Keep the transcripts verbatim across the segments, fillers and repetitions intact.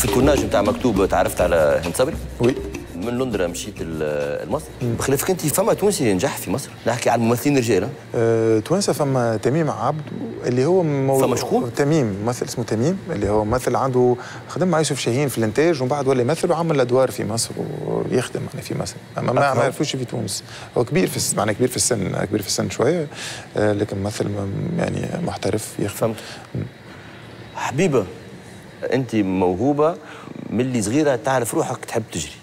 في الكورناج نتاع مكتوب تعرفت على هند صبري؟ وي. من لندن مشيت لمصر. بخلافك انت فما تونسي نجح في مصر؟ نحكي على الممثلين الرجال. أه تونسه فما تميم عبد اللي هو مو... فما شكون؟ تميم ممثل اسمه تميم اللي هو ممثل عنده خدم مع يوسف شاهين في الانتاج ومن بعد ولا يمثل وعمل ادوار في مصر ويخدم معنا في مصر. اما ما ما يعرفوش في تونس. هو كبير في معناه كبير في السن كبير في السن شويه أه لكن ممثل يعني محترف يخدم. فهمت. حبيبه انت موهوبه من اللي صغيره تعرف روحك تحب تجري.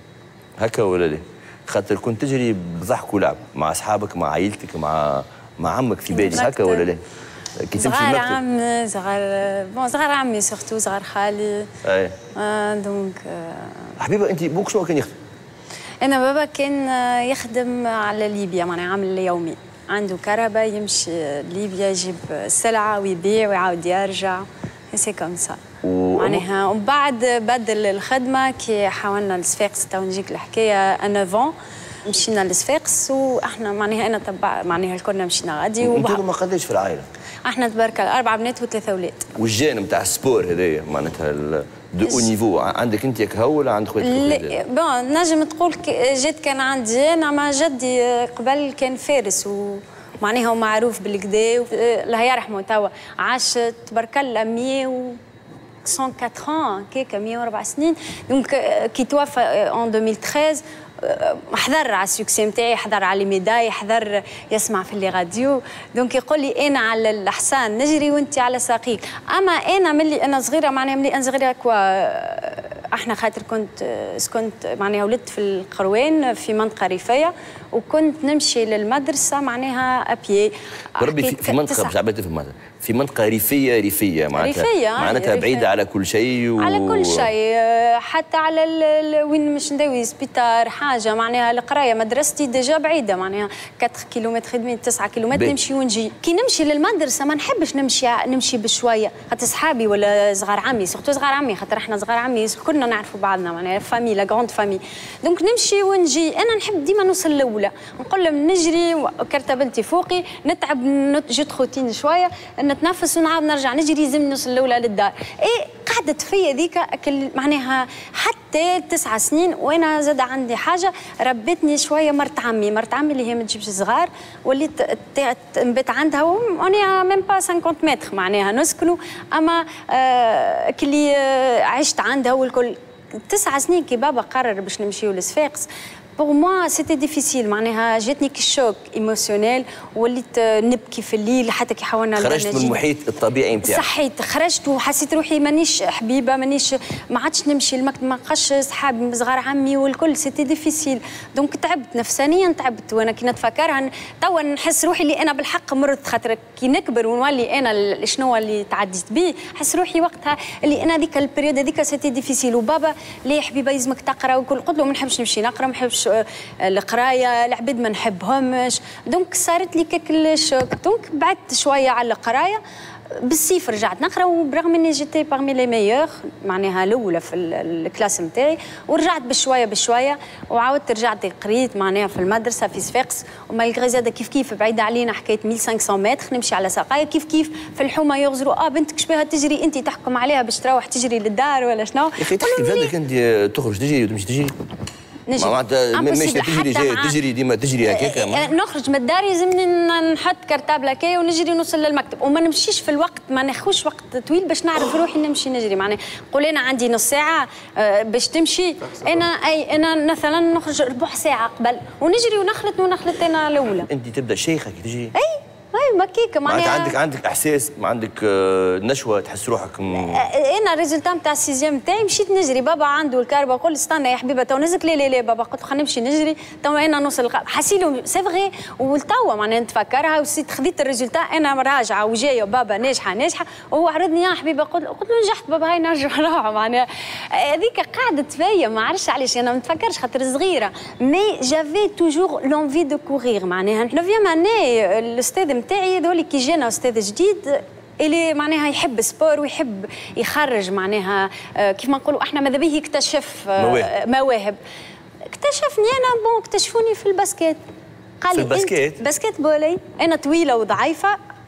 هكا ولا لا؟ خاطر كنت تجري بضحك ولعب مع اصحابك مع عائلتك مع مع عمك في بالي. هكا ولا لا؟ كي تمشي صغار عمي صغار بون صغار عمي سورتو صغار خالي. اي آه دونك آه. حبيبه انت بوك شنو كان يخدم؟ انا بابا كان يخدم على ليبيا معناها عامل يومي عنده كهرباء يمشي ليبيا يجيب السلعه ويبيع ويعاود يرجع سي كوم سا. معناها ومن بعد بدل الخدمه كي حاولنا لصفاقس تو نجيك الحكايه تسعة مشينا لصفاقس واحنا معناها انا تبع معناها الكلنا مشينا غادي. انتم ما قداش في العائله؟ احنا تبارك الله اربع بنات وثلاثه اولاد. والجان نتاع السبور هذايا معناتها دو او نيفو عندك انت ياك هو ولا عند خواتك؟ بون نجم تقول جد كان عندي انا مع جدي قبل كان فارس و معناها معروف بالكدا الله يرحمه توا عاش تبارك الله مية و مية وأربعة كيكا مية وأربع سنين. دونك كي توفى ان ألفين وثلاثة عشر حضر على السكسي نتاعي حضر على الميداي حضر يسمع في اللي راديو. دونك يقول لي انا على الحصان نجري وانت على ساقيك. اما انا ملي انا صغيره معناها ملي انا صغيره كوا احنا خاطر كنت كنت معناها ولدت في القروان في منطقه ريفيه وكنت نمشي للمدرسه معناها ابيي. بربي في, في منطقه مش عبيت في المدرسه في منطقه ريفيه ريفيه معناتها ريفية معناتها ريفية. بعيده على كل شيء و... على كل شيء حتى على ال... وين مش نداوي سبيطار حاجه معناها القرايه مدرستي ديجا بعيده معناها أربعة كيلومتر خدمه تسعة كيلومتر نمشي ونجي. كي نمشي للمدرسه ما نحبش نمشي نمشي بشويه خاطر صحابي ولا صغار عمي سورتو صغار عمي خاطر احنا صغار عمي كلنا نعرفوا بعضنا معناها فامي لا غروند فامي. دونك نمشي ونجي انا نحب ديما نوصل الاولى نقول لهم نجري كرتبلتي فوقي نتعب جيت خوتين شويه نتنفس ونعاود نرجع نجري لازم نوصل الاولى للدار. اي قعدت فيا ذيك معناها حتى تسع سنين. وانا زاد عندي حاجه ربتني شويه مرت عمي مرت عمي اللي هي ما تجيبش صغار وليت نبات عندها وانا ميم با خمسين متر معناها نسكنوا. اما آه كلي آه عشت عندها والكل تسع سنين كي بابا قرر باش نمشيو لصفاقس. بور موا سيتي ديفيسيل معناها جاتني كشوك ايموسيونيل وليت نبكي في الليل حتى كي حاولنا خرجت من المحيط الطبيعي نتاعك. صحيت خرجت وحسيت روحي مانيش حبيبه مانيش ما عادش نمشي المكتب ما بقاش صحابي صغار عمي والكل سيتي ديفيسيل. دونك تعبت نفسانيا تعبت وانا كي نتفكرها توا نحس روحي اللي انا بالحق مرضت خاطر كي نكبر ونولي انا شنو اللي تعديت به نحس روحي وقتها اللي انا هذيك البريود هذيك سيتي ديفيسيل. وبابا ليه حبيبه يلزمك تقرا وكل قلت له ما نحبش نمشي نقرا ما نحبش القرايه العباد ما نحبهمش. دونك صارت لي كيك الشوك. دونك بعدت شويه على القرايه بالصيف رجعت نقرا وبرغم اني جيتي باغمي لي ميور معناها الاولى في الكلاس نتاعي ورجعت بشويه بشويه وعاودت رجعت قريت معناها في المدرسه في صفاقس ومالغري زاد كيف كيف بعيده علينا حكايه ألف وخمسمية متر نمشي على ساقايا كيف كيف في الحومه يغزروا اه بنتك شبيها تجري انت تحكم عليها باش تروح تجري للدار ولا شنو. يا اخي تحكي بلادك انت تخرج تجري وتمشي تجري معناتها مش تجري جاي تجري ديما تجري هكاك. نخرج من الدار يلزمني نحط كرتابل هكايا ونجري نوصل للمكتب وما نمشيش في الوقت ما ناخذش وقت طويل باش نعرف روحي نمشي نجري. معناها قول انا عندي نص ساعه باش تمشي انا اي انا مثلا نخرج ربع ساعه قبل ونجري ونخلط ونخلط انا الاولى. انت تبدا شيخه كي تجري؟ اي اي مكيكه معناها عندك عندك احساس عندك نشوه تحس روحك م... انا الريزلتا نتاع السيزيام نتاعي مشيت نجري. بابا عنده الكهرباء قول استنى يا حبيبه تو نزك لا لا لا بابا قلت له خلينا نمشي نجري تو انا نوصل حسيلو سي فغي ولتوا معناها نتفكرها وسيت خديت الريزلتا انا راجعه وجايه وبابا ناجحه ناجحه وهو عرضني يا حبيبه قلت له نجحت بابا هاي نرجع نروح. معناها هذيك قعدت فيا ما عرفتش علاش انا ما نتفكرش خاطر صغيره مي جافي توجور لونفي دو كورير. معناها نوفيام اني الاستاذ نتاعي هذول كي جانا استاذ جديد اللي معناها يحب سبور ويحب يخرج معناها كيف ما نقولوا احنا ماذا به يكتشف مواهب. مواهب اكتشفني انا بون اكتشفوني في الباسكيت. قال لي في الباسكيت باسكيت بولي انا طويله وضعيفه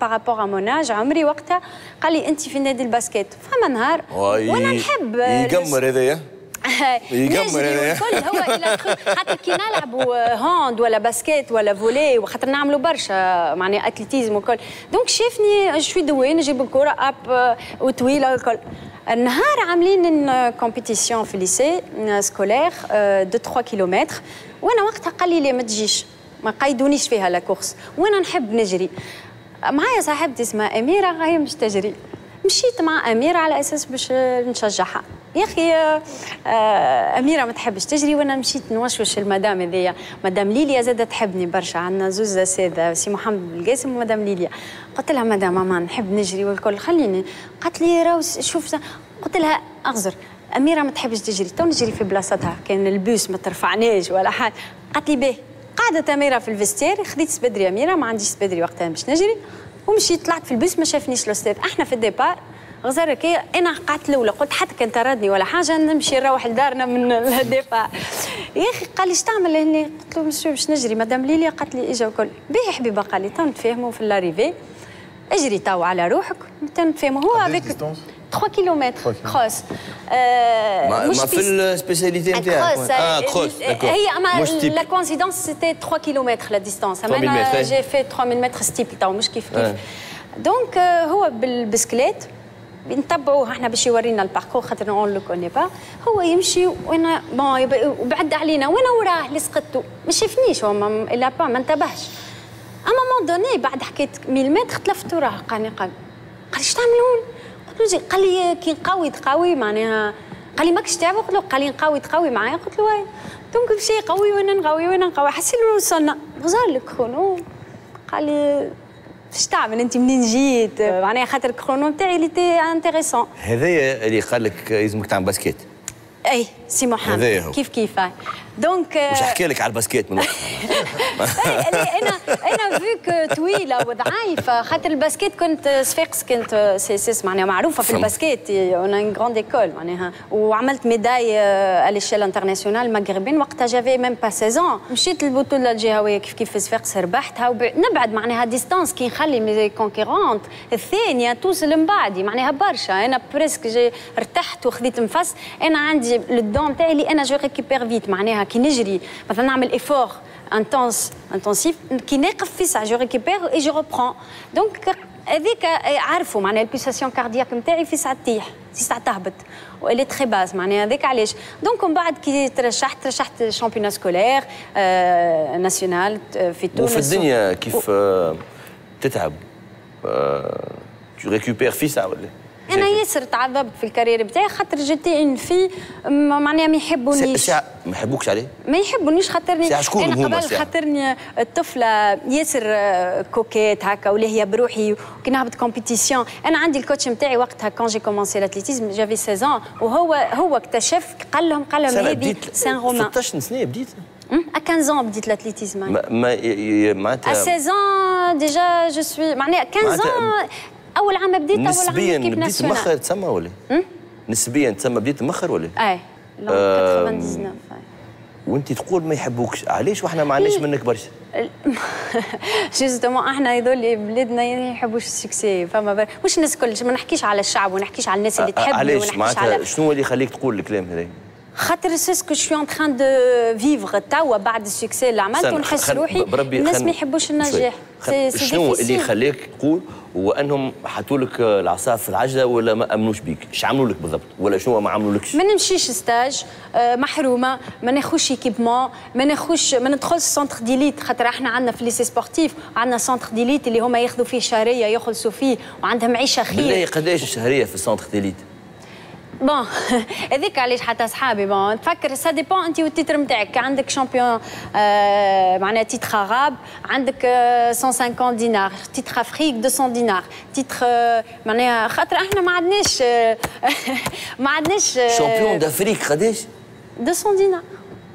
بارابور ا موناج عمري وقتها قال لي انت في نادي الباسكت. فما نهار وانا نحب يقمر هذايا يقمر هذايا هو الى خاطر كي نلعبوا هاند ولا باسكت ولا فولي وخاطر نعملوا برشا معناها اتليتيزم وكل دونك شافني شوي دوي نجيب الكره اب وطويله وكل. النهار عاملين كومبيتيسيون في الليسي سكولير دو ثلاثة كيلومتر وانا وقتها قال لي ليه ما تجيش ما قيدونيش فيها لا كورس وانا نحب نجري. معايا صاحبتي اسمها اميره هي مش تجري مشيت مع اميره على اساس باش نشجعها. يا اخي اميره ما تحبش تجري وانا مشيت نوشوش المدام هذيا مدام ليليا زادت تحبني برشا عندنا زوز اساتذه سي محمد القاسم ومدام ليليا. قلت لها مدام ماما نحب نجري والكل خليني. قالت لي راهو شوف قلت لها اغزر اميره ما تحبش تجري تو نجري في بلاصتها كان البوس ما ترفعناش ولا حاجه. قالت لي باهي قعدت اميره في الفيستير خديت سبدري اميره ما عنديش سبدري وقتها باش نجري ومشيت طلعت في البوس ما شافنيش الاستاذ. احنا في الديبار غزر كي انا قعدت الاولى قلت حتى كان طردني ولا حاجه نمشي نروح لدارنا من الديبار. يا اخي قال لي اش تعمل هنا؟ قلت له مش باش نجري مدام ليليا. قالت لي اجا وكل باهي حبيبه. قال لي تو نتفاهموا في لاريفي اجري تو على روحك تو نتفاهموا هو افيك ثلاثة كيلومتر كروس. ما ما في السبيسياليتي نتاعك اه كروس هي اما لا كونسيدونس سيتي ثلاثة كيلومتر لا ديستانس انا جي في ثلاثة مية متر ستيبل تو مش كيف كيف. دونك هو بالبسكليت نتبعوه احنا باش يورينا الباركور خاطر اون لو كوني با. هو يمشي وانا بون وبعد علينا وانا وراه اللي سقطتو ما شافنيش هو الا با ما انتبهش. اما مون دوني بعد حكيت مية متر تلفت وراه قالني قال قال اش تعملون؟ قلت له قال لي كي نقاوي تقاوي معناها قال لي ماكش تعب. قلت له قال لي نقاوي تقاوي معايا. قلت له واي دونك مشي يقوي وانا نقوي وانا نقوي حسيت وصلنا غزار الكرونو. قال لي اش تعمل انت منين جيت؟ معناها خاطر الكرونو نتاعي اللي تي انتيريسون. هذايا اللي قال لك يلزمك تعمل باسكيت. اي سي محمد كيف كيف دونك واش حكى لك على الباسكيت من انا انا فيك طويله وضعيفه خاطر الباسكيت كنت صفاقس كنت سي سي معناها معروفه في الباسكيت اون ان غراند ايكول معناها وعملت ميداي اليشيل انترناسيونال مغربين وقتها جافي ميم با سيزون. مشيت للبطوله الجهويه كيف كيف في صفاقس ربحتها ونبعد معناها ديستانس كي نخلي مي كونكورونت الثانيه توصل من بعدي معناها برشا. انا بريسك جي ارتحت وخذيت نفس. انا عندي الدون تاعي اللي انا جو ريكيبير فيت معناها كي نجري مثلا نعمل ايفور انتونس انتونسيف كي نقف في ساعه جو ريكيبير اي جو ريبرون. دونك هذيك عارفوا معناها البيساسيون كاردياك نتاعي في ساعه تطيح في ساعه تهبط والي تري باز معناها هذاك علاش. دونك من بعد كي ترشحت ترشحت شامبيون سكولير آه ناسيونال في تونس. وفي الدنيا كيف آه تتعب آه تو ريكيبير في ساعه ولا؟ انا ياسر تعذبت في الكارير بتاعي خاطر جيتي ان في معناها ما يحبونيش. ما يحبوكش عليه؟ ما يحبونيش خاطرني انا قبل خاطرني الطفله ياسر كوكيت هكا ولا هي بروحي وكي نهبط كومبيتيسيون. انا عندي الكوتش نتاعي وقتها كون جي كومونسي لاتليتيزم جافي ستة عام وهو هو اكتشف قال لهم قال لهم هذه سان رومان. ستطاش سنه بديت؟ ا خمسة عام بديت لاتليتيزم. ما معناتها ا ستة عام ديجا جو سوي معناها خمسة عام اول عام بديت اول عام نسبيا بديت مخر تسمى ولا؟ نسبيا تسمى بديت مخر ولا؟ اي تسعة وتسعين. وانت تقول ما يحبوكش علاش واحنا ما عندناش منك برشا؟ جوستومون احنا يظل بلادنا يحبوش السكسي فما مش الناس الكل ما نحكيش على الشعب ونحكيش على الناس اللي تحبني علاش معناتها شنو اللي يخليك تقول الكلام هذا؟ خاطر سي سكو شو ان تران دو فيفغ توا بعد السكسي اللي عملته ونحس روحي الناس ما يحبوش النجاح. شنو اللي يخليك تقول هو انهم حطوا لك العصا في العجله ولا ما امنوش بيك؟ ايش عملوا لك بالضبط؟ ولا شنو ما عملولكش؟ ما نمشيش ستاج محرومه ما ناخذش ايكيبمون ما ناخذش ما ندخلش سونتر ديليت خاطر احنا عندنا في ليسي سبورتيف عندنا سونتر ديليت اللي هما ياخذوا فيه شهريه يخلصوا فيه وعندهم عيشه خير. بالله قداش الشهريه في السونتر ديليت؟ بون هذيك علاش حتى صحابي بون تفكر سا ديبون انت والتيتر نتاعك عندك شامبيون آه معناها تيتر عرب عندك آه مئة وخمسين دينار تيتر افريك مئتين دينار تيتر آه معناها خاطر احنا ما عندناش آه ما عندناش آه شامبيون دافريك قداش؟ مئتين دينار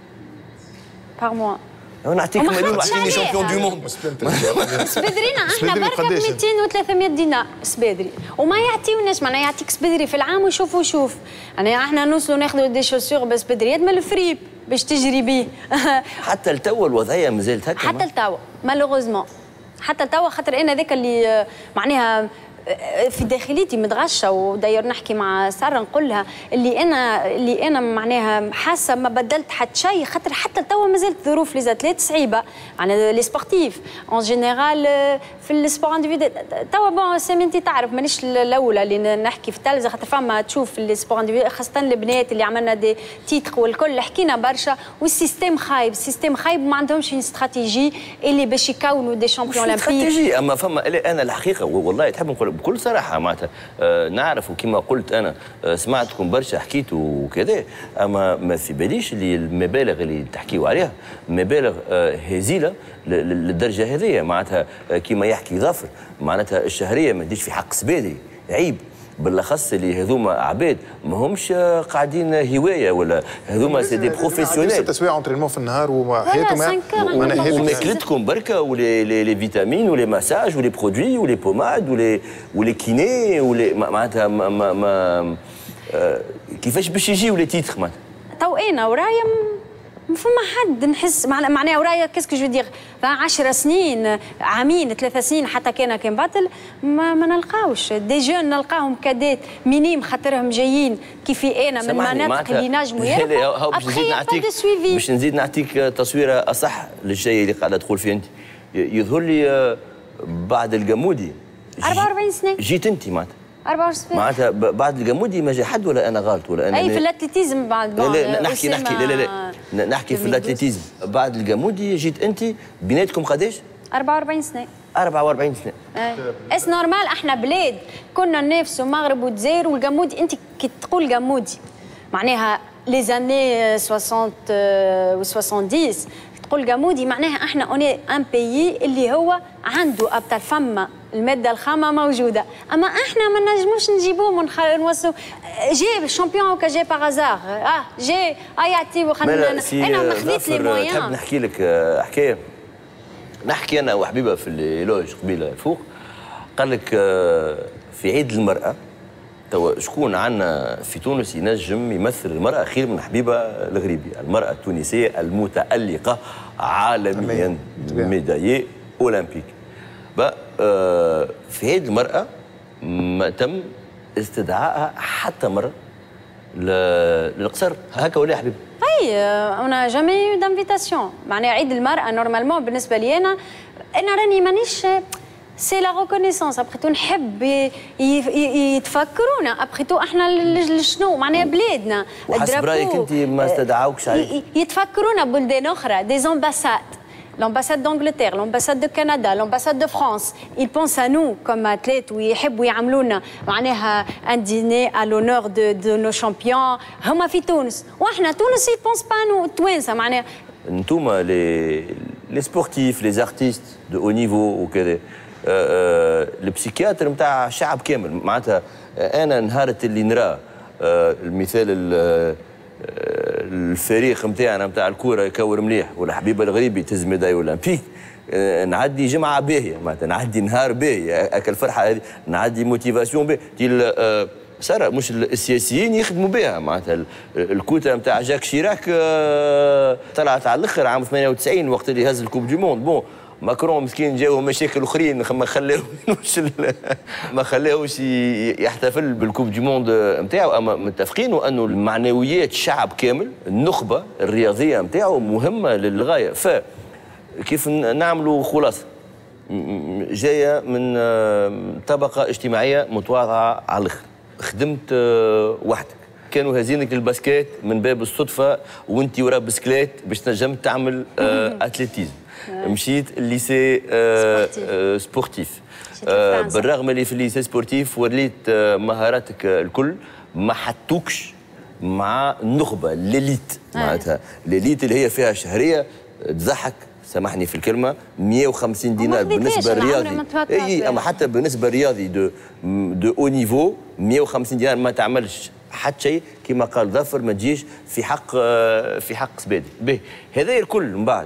بار موا. نعطيك مليون واعطيني شامبيون دو موند. سبدرينا احنا بركه مئتين وثلاثمية دينار سبدري وما يعطيوناش معناها يعطيك سبدري في العام وشوف وشوف. يعني احنا نوصلوا ناخذوا دي شوسور بس سبدريات من الفريب باش تجري بيه. حتى لتوا الوضعيه مازالت هكا؟ حتى لتوا مالوغوزمون حتى توا خاطر انا ذاك اللي معناها في داخليتي متغشه، وداير نحكي مع ساره نقول لها اللي انا اللي انا معناها حاسه ما بدلت حتى شيء، خاطر حتى توا مازالت ظروف لي زاتليت صعيبه، يعني لي سبورتيف اون جينيرال في السبور انديفيدوال توا بون سامي انت تعرف مانيش الاولى اللي نحكي في التلفزه، خاطر فما تشوف السبور انديفيدوال خاصه البنات اللي عملنا دي تيتر والكل حكينا برشا، والسيستيم خايب، السيستيم خايب ما عندهمش استراتيجي اللي باش يكونوا دي شامبيون اولمبيك. استراتيجي اما فما انا الحقيقه والله تحب نقول بكل صراحه معناتها آه نعرف وكما قلت انا آه سمعتكم برشا حكيتوا وكذا، اما ما في باليش اللي المبالغ اللي تحكيوا عليها مبالغ آه هزيله للدرجه هذه، معناتها آه كما يحكي ظافر معناتها الشهريه ما تجيش في حق سبادي، عيب. بالاخص اللي هذوما عباد ما همش قاعدين هوايه ولا هذوما سي دي بروفيسيونيل. تسويع انترينمون في النهار وحياتهم وماكلتكم بركه ولي لي فيتامين ولي مساج ولي برودوي ولي بوماد ولي ولي كيني ولي معناتها ما, ما, ما كيفاش باش يجيو لي تيتر معناتها. تو انا ورايا ما فما حد نحس معناها ورايا كاسكو جو دير عشر سنين عامين ثلاث سنين حتى كان كان باطل ما, ما نلقاوش دي جون نلقاهم كادات مينيم خاطرهم جايين كيفي انا من المناطق اللي نجموا يربحوا. باش نزيد نعطيك باش نزيد نعطيك تصويره اصح للشيء اللي قاعده تقول فيه انت. يظهر لي بعد الجمودي أربعة وأربعين سنه جيت انت معناتها أربعة وأربعين معناتها بعد الجمودي ما جا حد ولا انا غلط ولا انا اي في الاتليتيزم بعد لا لا نحكي نحكي لا لا لا نحكي في الاتليتيزم بعد الجمودي جيت انت بيناتكم قداش؟ أربعة وأربعين سنه أربعة وأربعين سنه اس نورمال احنا بلاد كنا ننافسوا المغرب والجزائر والجمودي انت كي تقول جمودي معناها لي زاني ستين و سبعين تقول جمودي معناها احنا اوني ان بيي اللي هو عنده ابطال فما الماده الخام موجوده، اما احنا ما نجموش نجيبوه من نوصلوا جي شامبيون وكا جي باغازار اه جي اياتي وخلينا انا ما خديت لي مويان. تحب نحكي لك حكايه نحكي انا وحبيبه في اللوج قبيله فوق قال لك في عيد المراه توا شكون عندنا في تونس ينجم يمثل المراه خير من حبيبه الغريبي، المراه التونسيه المتالقه عالميا ميداليه اولمبيك. آه في عيد المراه ما تم استدعائها حتى مره للقصر هكا ولا يا حبيبي؟ اي انا جامي يو دانفيتاسيون معناها عيد المراه نورمالمون بالنسبه لي انا انا راني مانيش سي لا ريكونيسونس ابخيتو نحب يتفكرونا ابخيتو احنا شنو معناها بلادنا وحسب رايك انت ما استدعاوكش عليك يتفكرونا بلدان اخرى دي زامباساد l'ambassade d'Angleterre, l'ambassade de Canada, l'ambassade de France, ils pensent à nous comme athlètes ويحبوا يعملونا معناها un dîner à l'honneur de, de nos champions. هما في تونس واحنا تونس ils pensent pas nous التوانسه معناها. انتوما لي لي سبورتيف لي ارتيست دو او نيفو وكذا البسيكياتر نتاع الشعب كامل معناتها انا نهارت اللي نرى المثال الفريق نتاعنا نتاع الكوره يكور مليح ولا حبيبه الغريبي تهز ميداي اولمبيك نعدي جمعه باهيه معناتها نعدي نهار باهي هكا الفرحه هذه نعدي موتيفاسيون باهيه سارة مش السياسيين يخدموا بها معناتها الكوتا نتاع جاك شيراك طلعت على الاخر عام ثمانية وتسعين وقت اللي هز الكوب دي موند بون ماكرون مسكين جاو مشاكل اخرين ما خلاوش ما خلاوش يحتفل بالكوب دي موند نتاعو، اما متفقين انه المعنويات الشعب كامل النخبه الرياضيه نتاعو مهمه للغايه. فكيف نعملوا خلاصه جايه من طبقه اجتماعيه متواضعه على الاخر، خدمت وحدك كانوا هازينك الباسكيت من باب الصدفه وانت ورا بسكليت باش تنجم تعمل اتليتيزم، مشيت الليسي آه آه سبورتيف آه بالرغم اللي في الليسي سبورتيف وليت آه مهاراتك الكل ما حطوكش مع النخبه ليليت معناتها ليليت اللي هي فيها شهريه تضحك سامحني في الكلمه مئة وخمسين دينار بالنسبه للرياضي اي اما حتى بالنسبه للرياضي دو دو او نيفو مئة وخمسين دينار ما تعملش حتى شيء كما قال ظفر ما تجيش في حق في حق سبادي. به هذا الكل من بعد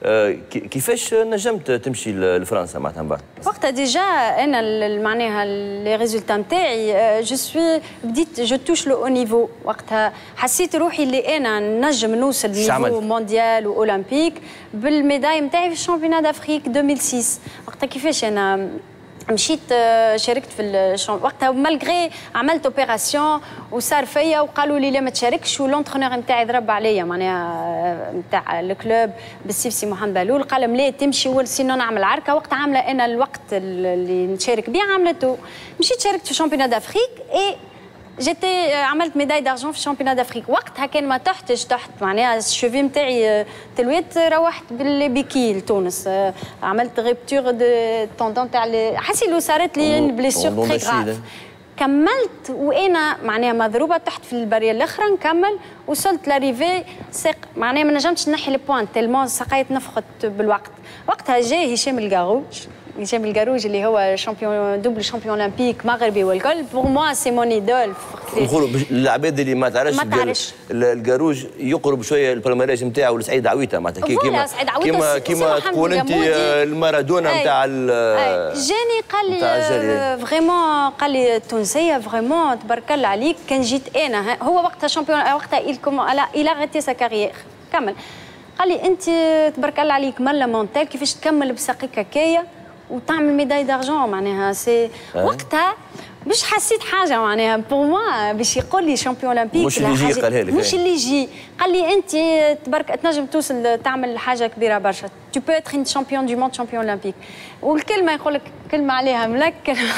كيفاش نجمت تمشي لفرنسا معناتها من بعد؟ وقتها ديجا انا معناها لي ريزولتا نتاعي جو سوي بديت جو توش لو او نيفو. وقتها حسيت روحي اللي انا نجم نوصل نيفو مونديال واولمبيك بالميداي نتاعي في الشامبيونات دافريك ألفين وستة. وقتها كيفاش انا مشيت شاركت في الشام وقتها مالغري عملت اوبيراسيون وصار فيا وقالوا لي لا ما تشاركش، والونترونور نتاعي ضرب عليا معناها نتاع الكلوب بالسيف سي محمد بلول قال لي تمشي سينو نعمل عركه. وقت عامله انا الوقت اللي نشارك بيه عملته، مشيت شاركت في شامبيونات دافريك اي جيتي عملت ميداي دارجون في الشامبيونات دافريك. وقتها كان ما تحتش تحت معناها الشوفي نتاعي تلويت، روحت بالبيكي لتونس، عملت ريبتور دو طوندون تاع حسي لو صارت لي بليسيور تري غراف. كملت وانا معناها مضروبه تحت في البريه الاخرى، نكمل وصلت لاريفي ساق معناها ما نجمتش نحي لي بوان تيلمون سقيت نفخت بالوقت. وقتها جاي هشام القاروج، هشام القاروج اللي هو شامبيون دوبل شامبيون اولمبيك مغربي والكل. بور موا سي مون ايدول. نقولوا العباد اللي ما تعرفش ما تعرفش القاروج يقرب شويه البرماريج نتاعو لسعيد عويته معناتها كيما كيما كيما تقول انت المارادونا نتاع جاني قال لي فريمون قال لي التونسيه فريمون تبارك الله عليك. كان جيت انا هو وقتها شامبيون وقتها إلكم إلى غيتي سا كارير كمل. قال لي انت تبارك الله عليك مالا مونتال كيفاش تكمل بساقيك هكايا وتعمل ميداي دارجون معناها سي أه؟ وقتها مش حسيت حاجه معناها بور موا باش يقول لي شامبيون اولمبيك مش اللي يجي قالها لك مش اللي يجي قال لي انت تبارك تنجم توصل تعمل حاجه كبيره برشا تو بو اتر ان شامبيون دو موند شامبيون اولمبيك. والكلمه يقول لك كلمه عليها ملك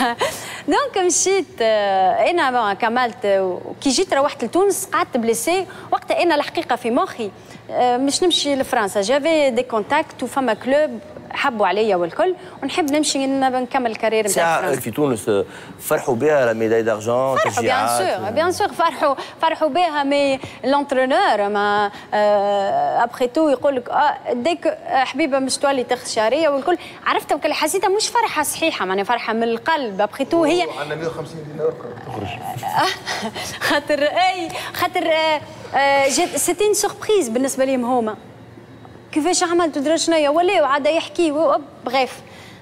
دونك مشيت انا كملت. كي جيت روحت لتونس قعدت بليسي. وقتها انا الحقيقه في مخي مش نمشي لفرنسا، جافي دي كونتاكت وفما كلوب حبوا عليا والكل ونحب نمشي نكمل الكارير نتاع فرنسا. في تونس فرحوا بها ميداي دارجون تشجيعات؟ بيان سور بيان سور فرحوا فرحوا بها. مي لونترونور ما ابخي تو يقول لك اه ديك حبيبه مش تولي تاخذ شهريه والكل عرفتها وكل حسيتها مش فرحه صحيحه معناها فرحه من القلب. ابخي تو هي عندنا مئة وخمسين دينار تخرج خاطر اي خاطر جات سيتي سوربريز بالنسبه لهم هما كيفاش عملت ودرا شنيا ولا وعاد يحكي بغيف.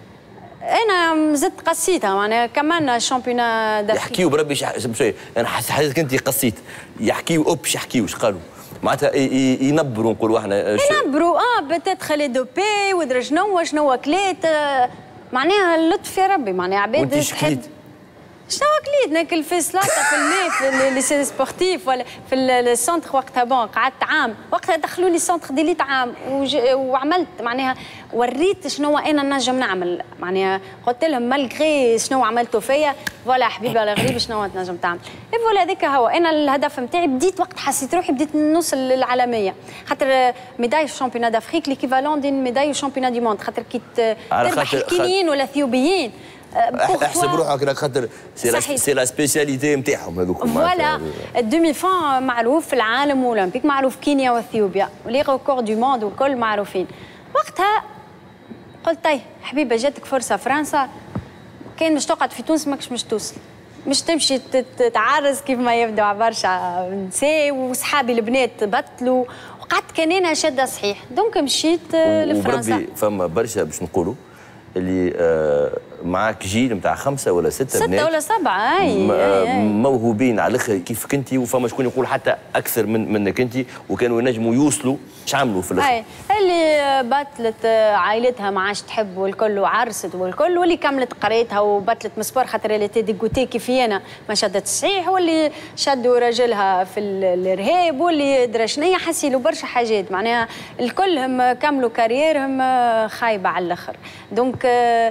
انا زدت قصيتها معناها كمان شامبيونا دافريك يحكيوا بربي شوي. انا حسيتك انت قصيت يحكيوا اوب باش يحكيوا اش قالوا معناتها ينبروا نقولوا احنا ينبروا اه بتات خلي دوبي ودرا شنو شنو كليت معناها اللطف يا ربي معناها عباد تحب شنو كليت ناكل في سلطه في الماء في لي سبورتيف ولا في السونتر. وقتها بون قعدت عام وقتها دخلوا لي سونتر ديليت عام وعملت معناها وريت شنو انا نجم نعمل معناها قلت لهم مالغري شنو عملتوا فيا فوالا حبيبه الغريب شنو تنجم تعمل. اي فوالا هذاك هو انا الهدف نتاعي. بديت وقت حسيت روحي بديت نوصل للعالميه خاطر ميداي في شامبيونات دافريك ليكيفالون دين ميداي شامبيونات دي موند خاطر كي تربح الكينيين ولا اثيوبيين احسب روحك خاطر سي لا سبيسياليتي نتاعهم هذوك. فوالا الدومي فون معروف في العالم اولمبيك معروف كينيا واثيوبيا ولي ريكور دو موند والكل معروفين. وقتها قلت طيب حبيبه جاتك فرصه فرنسا كان مش تقعد في تونس ماكش مش توصل مش تمشي تتعرس كيف ما يبدو برشا نساء وصحابي البنات بطلوا وقعدت كان انا شاده صحيح دونك مشيت لفرنسا. وبربي فما برشا باش نقولوا اللي آه معاك جيل نتاع خمسه ولا سته بنات سته ولا سبعه اي, أي, أي. موهوبين على الاخر كيفك انت وفما شكون يقول حتى اكثر من منك انت وكانوا ينجموا يوصلوا اش عملوا في الاخر؟ اي اللي بطلت عائلتها ما عادش تحب والكل وعرست والكل واللي كملت قريتها وبطلت مسبور خاطر اللي تيديكوتي كيفي انا ما شدت صحيح واللي شدوا راجلها في الارهاب واللي درا شنيا حسيلوا برشا حاجات معناها الكلهم كملوا كاريرهم خايبه على الاخر. دونك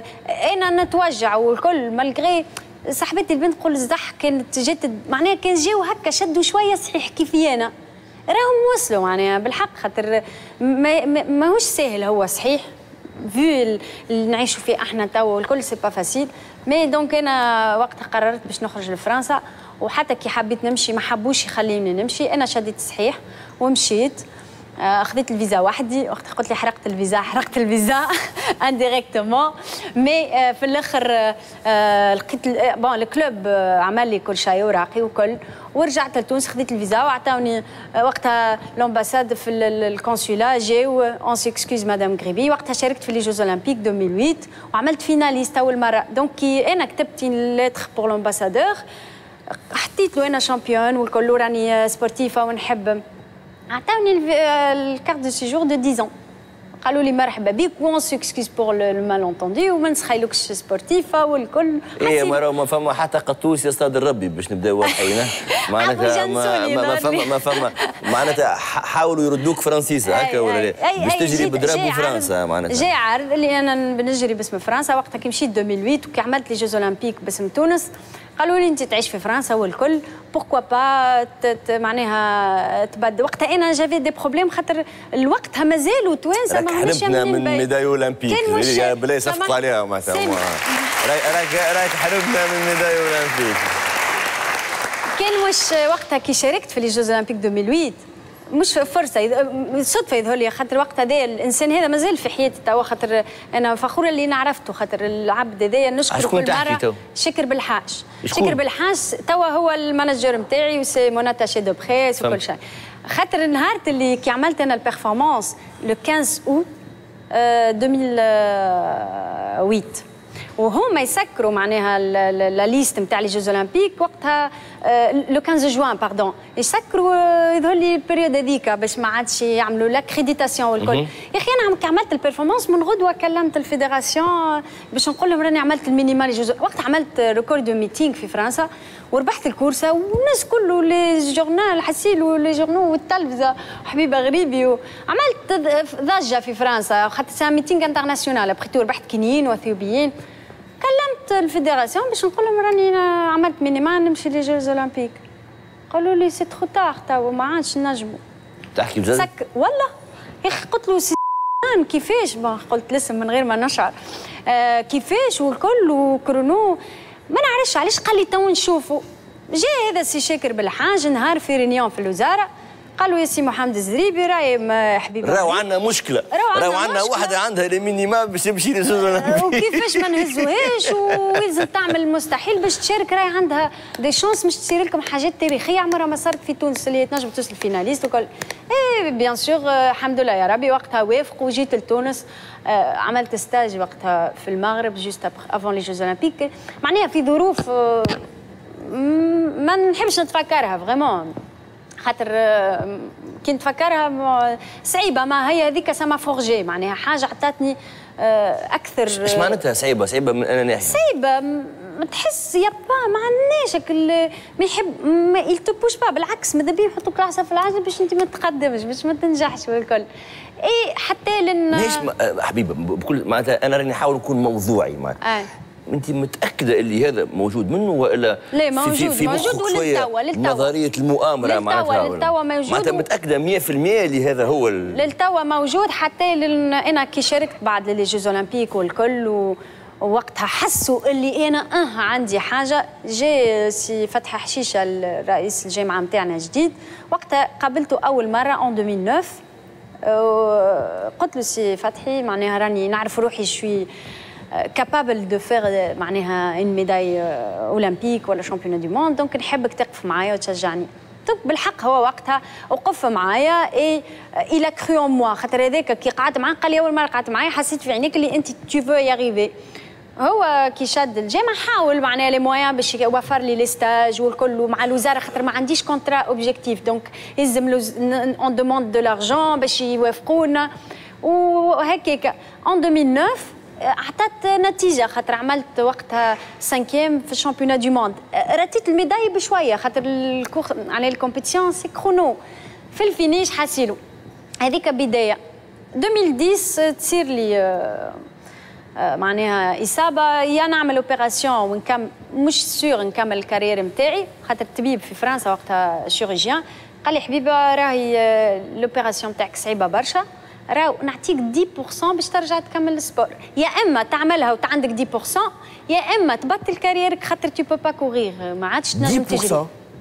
انا نتوجع والكل مالغري صاحبتي البنت تقول زح كانت جات معناها كان جاو هكا شدوا شويه صحيح كيفي انا راهم وصلوا معناها بالحق خاطر ما ماهوش ساهل هو صحيح فيو اللي نعيشوا فيه احنا توا والكل سي با فاسيل. مي دونك انا وقتها قررت باش نخرج لفرنسا وحتى كي حبيت نمشي ما حبوش يخليني نمشي انا شديت صحيح ومشيت اخذت الفيزا وحدي، وقتها قلت لي حرقت الفيزا حرقت الفيزا انديريكتومون. مي في الاخر لقيت بون الكلوب عمل لي كل شيء وراقي وكل، ورجعت لتونس خذيت الفيزا وعطاوني وقتها لومباساد في الكونسولا جاو اون سيكسكوز مدام غريبي. وقتها شاركت في لي جوز اولمبيك ألفين وثمانية وعملت فيناليست اول مره. دونك كي انا كتبت ليتر بور لومباسادور حطيت له انا شامبيون والكل راني سبورتيفه ونحب، عطاوني الكارت دو سيجور دو عشرة ans. قالوا لي مرحبا بك وون سيكسكيز بور المال انتوندي وما نسخيلكش سبورتيفه والكل. ايه ما ما فما حتى قطوس يصطاد الربي باش نبداو واقعين. معناتها ما, ما فما ما فما معناتها حاولوا يردوك فرنسيسه هكا ولا لا؟ باش تجري بضرب فرنسا معناتها. جاي عارض اللي انا بنجري باسم فرنسا وقتها كي مشيت ألفين وثمانية وكي عملت لي جوز اولمبيك باسم تونس. قالوا لي انت تعيش في فرنسا والكل بوركوا با معناها تبدل. وقتها انا جافي دي بروبليم خاطر الوقتها مازالوا توانسه ما هماش حلمنا من ميداي اولمبيك بلا يصفق عليها معناتها. راك راك حلمنا من ميداي اولمبيك. كان واش وقتها كي شاركت في لي جوز اولمبيك ألفين وثمانية مش فرصه صدفه يظهر لي خاطر الوقت هذا الانسان هذا مازال في حياتي توا خاطر انا فخوره اللي انا عرفته خاطر العبد هذايا نشكره كل مره. شكر بالحاج شكر بالحاج توا هو المانجر نتاعي وسي مون اتاشي دو بريس وكل شيء. خاطر النهار اللي كي عملت انا البيرفورمانس لو خمسة اوت ألفين وثمانية وهما يسكروا معناها لا ليست نتاع لي جوز اولمبيك وقتها لو خمسة جوان باردون يسكروا يظهر لي البريود هذيك باش ما عادش يعملوا لاكريديتاسيون والكل. يا اخي انا كي عملت البيرفورمانس من غدوه كلمت الفيدراسيون باش نقول لهم راني عملت المينيمال جوز. وقتها عملت ريكورد دو ميتينغ في فرنسا وربحت الكورسه والناس كله لي جورنال حسيل ولي جورنو والتلفزه حبيبه غريبي وعملت ضجه في فرنسا خاطر سا ميتينغ انترناسيونال بخيتو ربحت كينيين واثيوبيين. كلمت الفيدراسيون باش نقول لهم راني عملت مينيمال نمشي لي جوز اولمبيك. قالوا لي سي ترو تار توا ما عادش نجموا. تحكي بجد؟ سك والله يا اخي قلت له سي كيفاش قلت لسه من غير ما نشعر آه كيفاش والكل وكرونو ما نعرفش علاش. قال لي تو نشوفوا. جاء هذا سي شاكر بالحاج نهار في رينيون في الوزاره قالوا يا سي محمد الزريبي راهي حبيبي راهو عندنا مشكله راهو عندنا واحده عندها المينيمال باش تمشي لزوز اولمبيك وكيفاش ما نهزوهاش ويلزم تعمل المستحيل باش تشارك راهي عندها دي شونس باش تصير لكم حاجات تاريخيه عمرها ما صارت في تونس اللي تنجم توصل فيناليست وكل. اي بيان سور الحمد لله يا ربي وقتها وافقوا وجيت لتونس. آه عملت ستاج وقتها في المغرب جوست افون لي جوز اولمبيك معناها في ظروف آه ما نحبش نتفكرها فريمون خاطر كي نتفكرها صعيبه. ما هي هذيك سما فورجي معناها حاجه عطاتني اكثر. ايش معناتها صعيبه؟ صعيبه من انا ناحيه صعيبه ما تحس يا با ما عندناش ما يحب ما يلتبوش با بالعكس ماذا بيه يحطوك راسها في العجل باش انت ما تقدمش باش ما تنجحش والكل. اي حتى لان ليش حبيبه بكل معناتها انا راني نحاول نكون موضوعي معناتها. آه. انت متاكده اللي هذا موجود منه ولا لا موجود في في موجود وللتوا للتوا نظريه المؤامره معناتها للتوا موجود معناتها متاكده مية في المية اللي هذا هو ال... للتوا موجود حتى لن... انا كي شاركت بعد لي جوز اولمبيك والكل و... ووقتها حسوا اللي انا اه عندي حاجه. جاي سي فتحي حشيشه الرئيس الجامعه نتاعنا جديد وقتها قابلته اول مره ألفين وتسعة قلت له سي فتحي معناها راني نعرف روحي شوي كابابل دو فيغ معناها ان ميداي اولمبيك ولا شامبيون دو موند دونك نحبك تقف معايا وتشجعني. بالحق هو وقتها وقف معايا اي الى كرو اون موا خاطر هذاك كي قعدت معاه قال لي اول مره قعدت معايا حسيت في عينيك اللي انت تو فو ياريفي. هو كي شد الجامعه حاول معناها لي موان باش يوفر لي لي ستاج والكل مع الوزاره خاطر ما عنديش كونترا اوبجيكتيف دونك يلزم اون دوموند دو لارجون باش يوافقونا وهكاك. ان ألفين وتسعة عطات نتيجه خاطر عملت وقتها سانكيام في الشامبيونات دو موند. رتيت الميداي بشويه خاطر الكوخ على الكومبيتيسيون سي كرونو في الفينيش حاسيلو هذيك بدايه. ألفين وعشرة تصير لي معناها اصابه يا نعمل اوبيراسيون ونكمل مش سور نكمل الكارير نتاعي خاطر الطبيب في فرنسا وقتها شيروجيان قال لي حبيبه راهي الاوبيراسيون تاعك صعيبه برشا راهو نعطيك عشرة بالمئة باش ترجع تكمل السبور. يا اما تعملها وتعندك عشرة بالمئة يا اما تبطل كاريرك خاطر تو بو با كورير ما عادش تنجم تجري.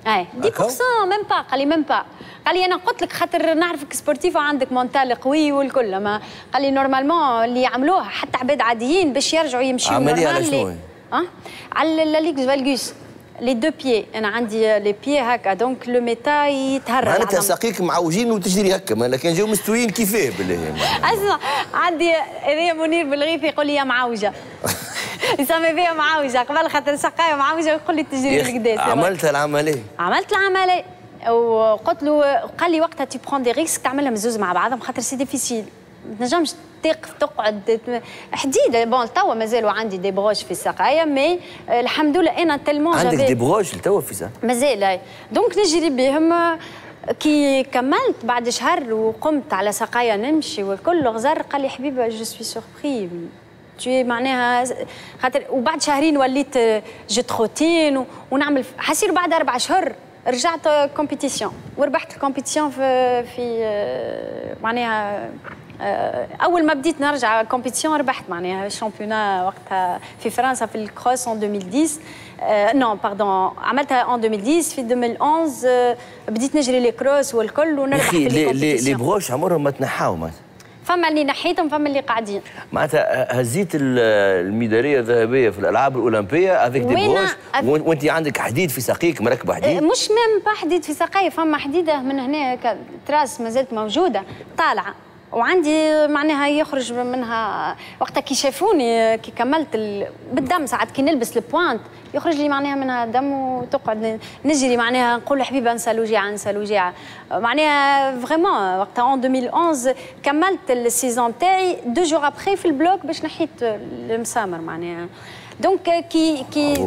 اي عشرة بالمئة ميم با، قال لي ميم با، قال لي انا قلت لك خاطر نعرفك سبورتيف وعندك مونتال قوي والكل، ما قال لي نورمالمون اللي يعملوها حتى عباد عاديين باش يرجعوا يمشيوا عمليه على شنو؟ اه على الليكس فالجوس لي دو بيي، انا عندي لي بيي هكا دونك لو ميتا يتهرب. معناتها ساقيك معوجين وتجري هكا، ما لكن جاو مستويين كيفاه بالله. اسمع عندي هذايا منير بالغيث يقول لي يا معوجه يسمي فيها معوجه قبل خاطر سقايه معوجه ويقول لي تجري لقدام. عملت العمليه عملت العمليه وقلت له، قال لي وقتها تي برون دي ريسك تعملهم زوز مع بعضهم خاطر سي ديفيسيل، ما تنجمش تقف تقعد حديده. بون توا مازالوا عندي دي بروش في السقايه، مي الحمد لله انا تلمون عندك دي بروش توا في سا مازال اي، دونك نجري بهم. كي كملت بعد شهر وقمت على سقايه نمشي والكل غزر، قال لي حبيبه جو سوي سوربري تي معناها خاطر، وبعد شهرين وليت جيت روتين ونعمل حسير. بعد اربع شهور رجعت كومبيتيسيون وربحت الكومبيتيسيون في في معناها اول ما بديت نرجع كومبيتيسيون ربحت معناها الشامبيونا وقتها في فرنسا في الكروس ان ألفين وعشرة. نو باردون عملتها ان ألفين وعشرة. في ألفين وحداش بديت نجري لي كروس والكل ونربح في الكومبيتيسيون. لي بروش عمرهم ما تنحاو معناتها، فما اللي نحيتهم فما اللي قاعدين. معناتها هزيت الميداليه الذهبيه في الالعاب الاولمبيه افيك دي بروش أف... وانت عندك حديد في ساقيك مركبه حديد؟ مش ميم با حديد في ساقي، فما حديده من هنا تراس ما زالت موجوده طالعه، وعندي معناها يخرج منها وقتها كي شافوني كي كملت ال... بالدم. ساعات كي نلبس البوانت يخرج لي معناها منها دم وتقعد نجري معناها نقول حبيبه انسى الوجيعه انسى الوجيعه معناها فريمون. وقتها ان ألفين وحداش كملت السيزون تاعي دو جور ابخي في البلوك باش نحيت المسامر معناها. دونك كي كي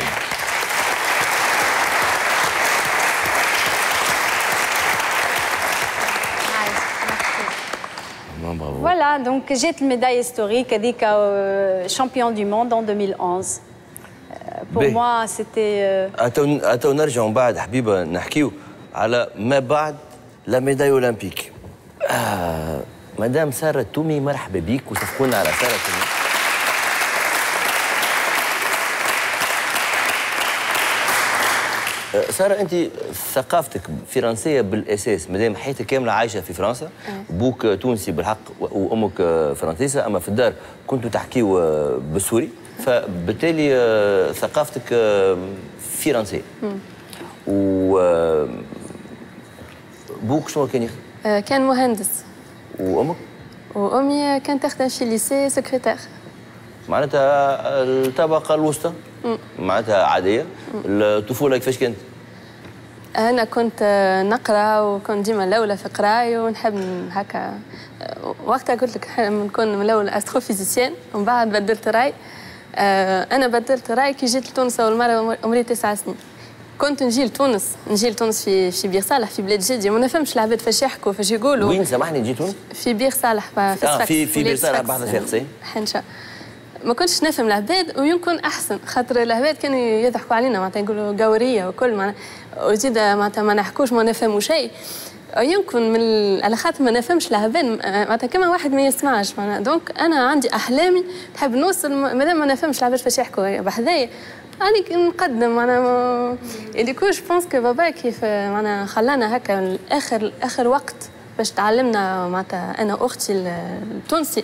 فوالا دونك جات الميداي هيستوريك هذيك شامبيون دو موند ان ألفين وحداش. بور موا سيتي اتو نرجعوا من بعد حبيبه نحكيو على ما بعد لا ميداي اولمبيك. آه مدام ساره التومي مرحبا بيك وصفقونا على ساره التومي. ساره انت ثقافتك فرنسيه بالاساس، مادام حياتك كامله عايشه في فرنسا، بوك تونسي بالحق وامك فرنسيسه، اما في الدار كنتوا تحكيوا بالسوري، فبالتالي ثقافتك فرنسيه. و بوك شنو كان يخدم؟ كان مهندس. وامك؟ وامي كانت تخدم في ليسي سكرتير. معناتها الطبقه الوسطى؟ معناتها عاديه. الطفوله كيفاش كانت؟ انا كنت نقرا وكنت ديما الاولى في قراي ونحب هكا. وقتها قلت لك نكون من الاول استروفيزيسيان، ومن بعد بدلت راي. انا بدلت راي كي جيت لتونس اول مره عمري تسع سنين. كنت نجي لتونس نجي لتونس في في بير صالح في بلاد جدي، ما نفهمش العباد فاش يحكوا فاش يقولوا. وين سامحني جيت تونس؟ في بير صالح في آه في في بير صالح بعد شخصي حنشا. ما كنتش نفهم العباد ويمكن احسن خاطر العباد كانوا يضحكوا علينا معناتها يقولوا قوريه وكل معناتها، وزيد معناتها ما نحكوش ما نفهموا شيء. يمكن من على خاطر ما نفهمش العباد معناتها كما واحد ما يسمعش معناتها. دونك انا عندي احلامي نحب نوصل مادام ما نفهمش العباد فاش يحكوا بحذايا أنا نقدم معناها. ديكو جو بونس كو بابا كيف معناها خلانا هكا اخر اخر وقت باش تعلمنا معناتها انا واختي التونسي.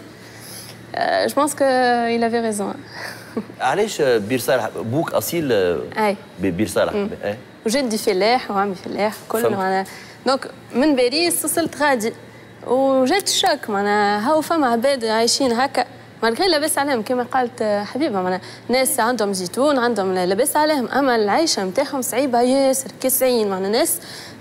جو بونس كو il avait raison. علاش بير صالح بوك اصيل؟ اي بير صالح. اي وجدي فلاح وعمي فلاح كل معناها. دونك من باريس وصلت غادي وجات الشوك معناها هاو فما عباد عايشين هكا مالغري لاباس عليهم كما قالت حبيبه معناها ناس عندهم زيتون عندهم لاباس عليهم، اما العيشه نتاعهم صعيبه ياسر كاسعين معناها ناس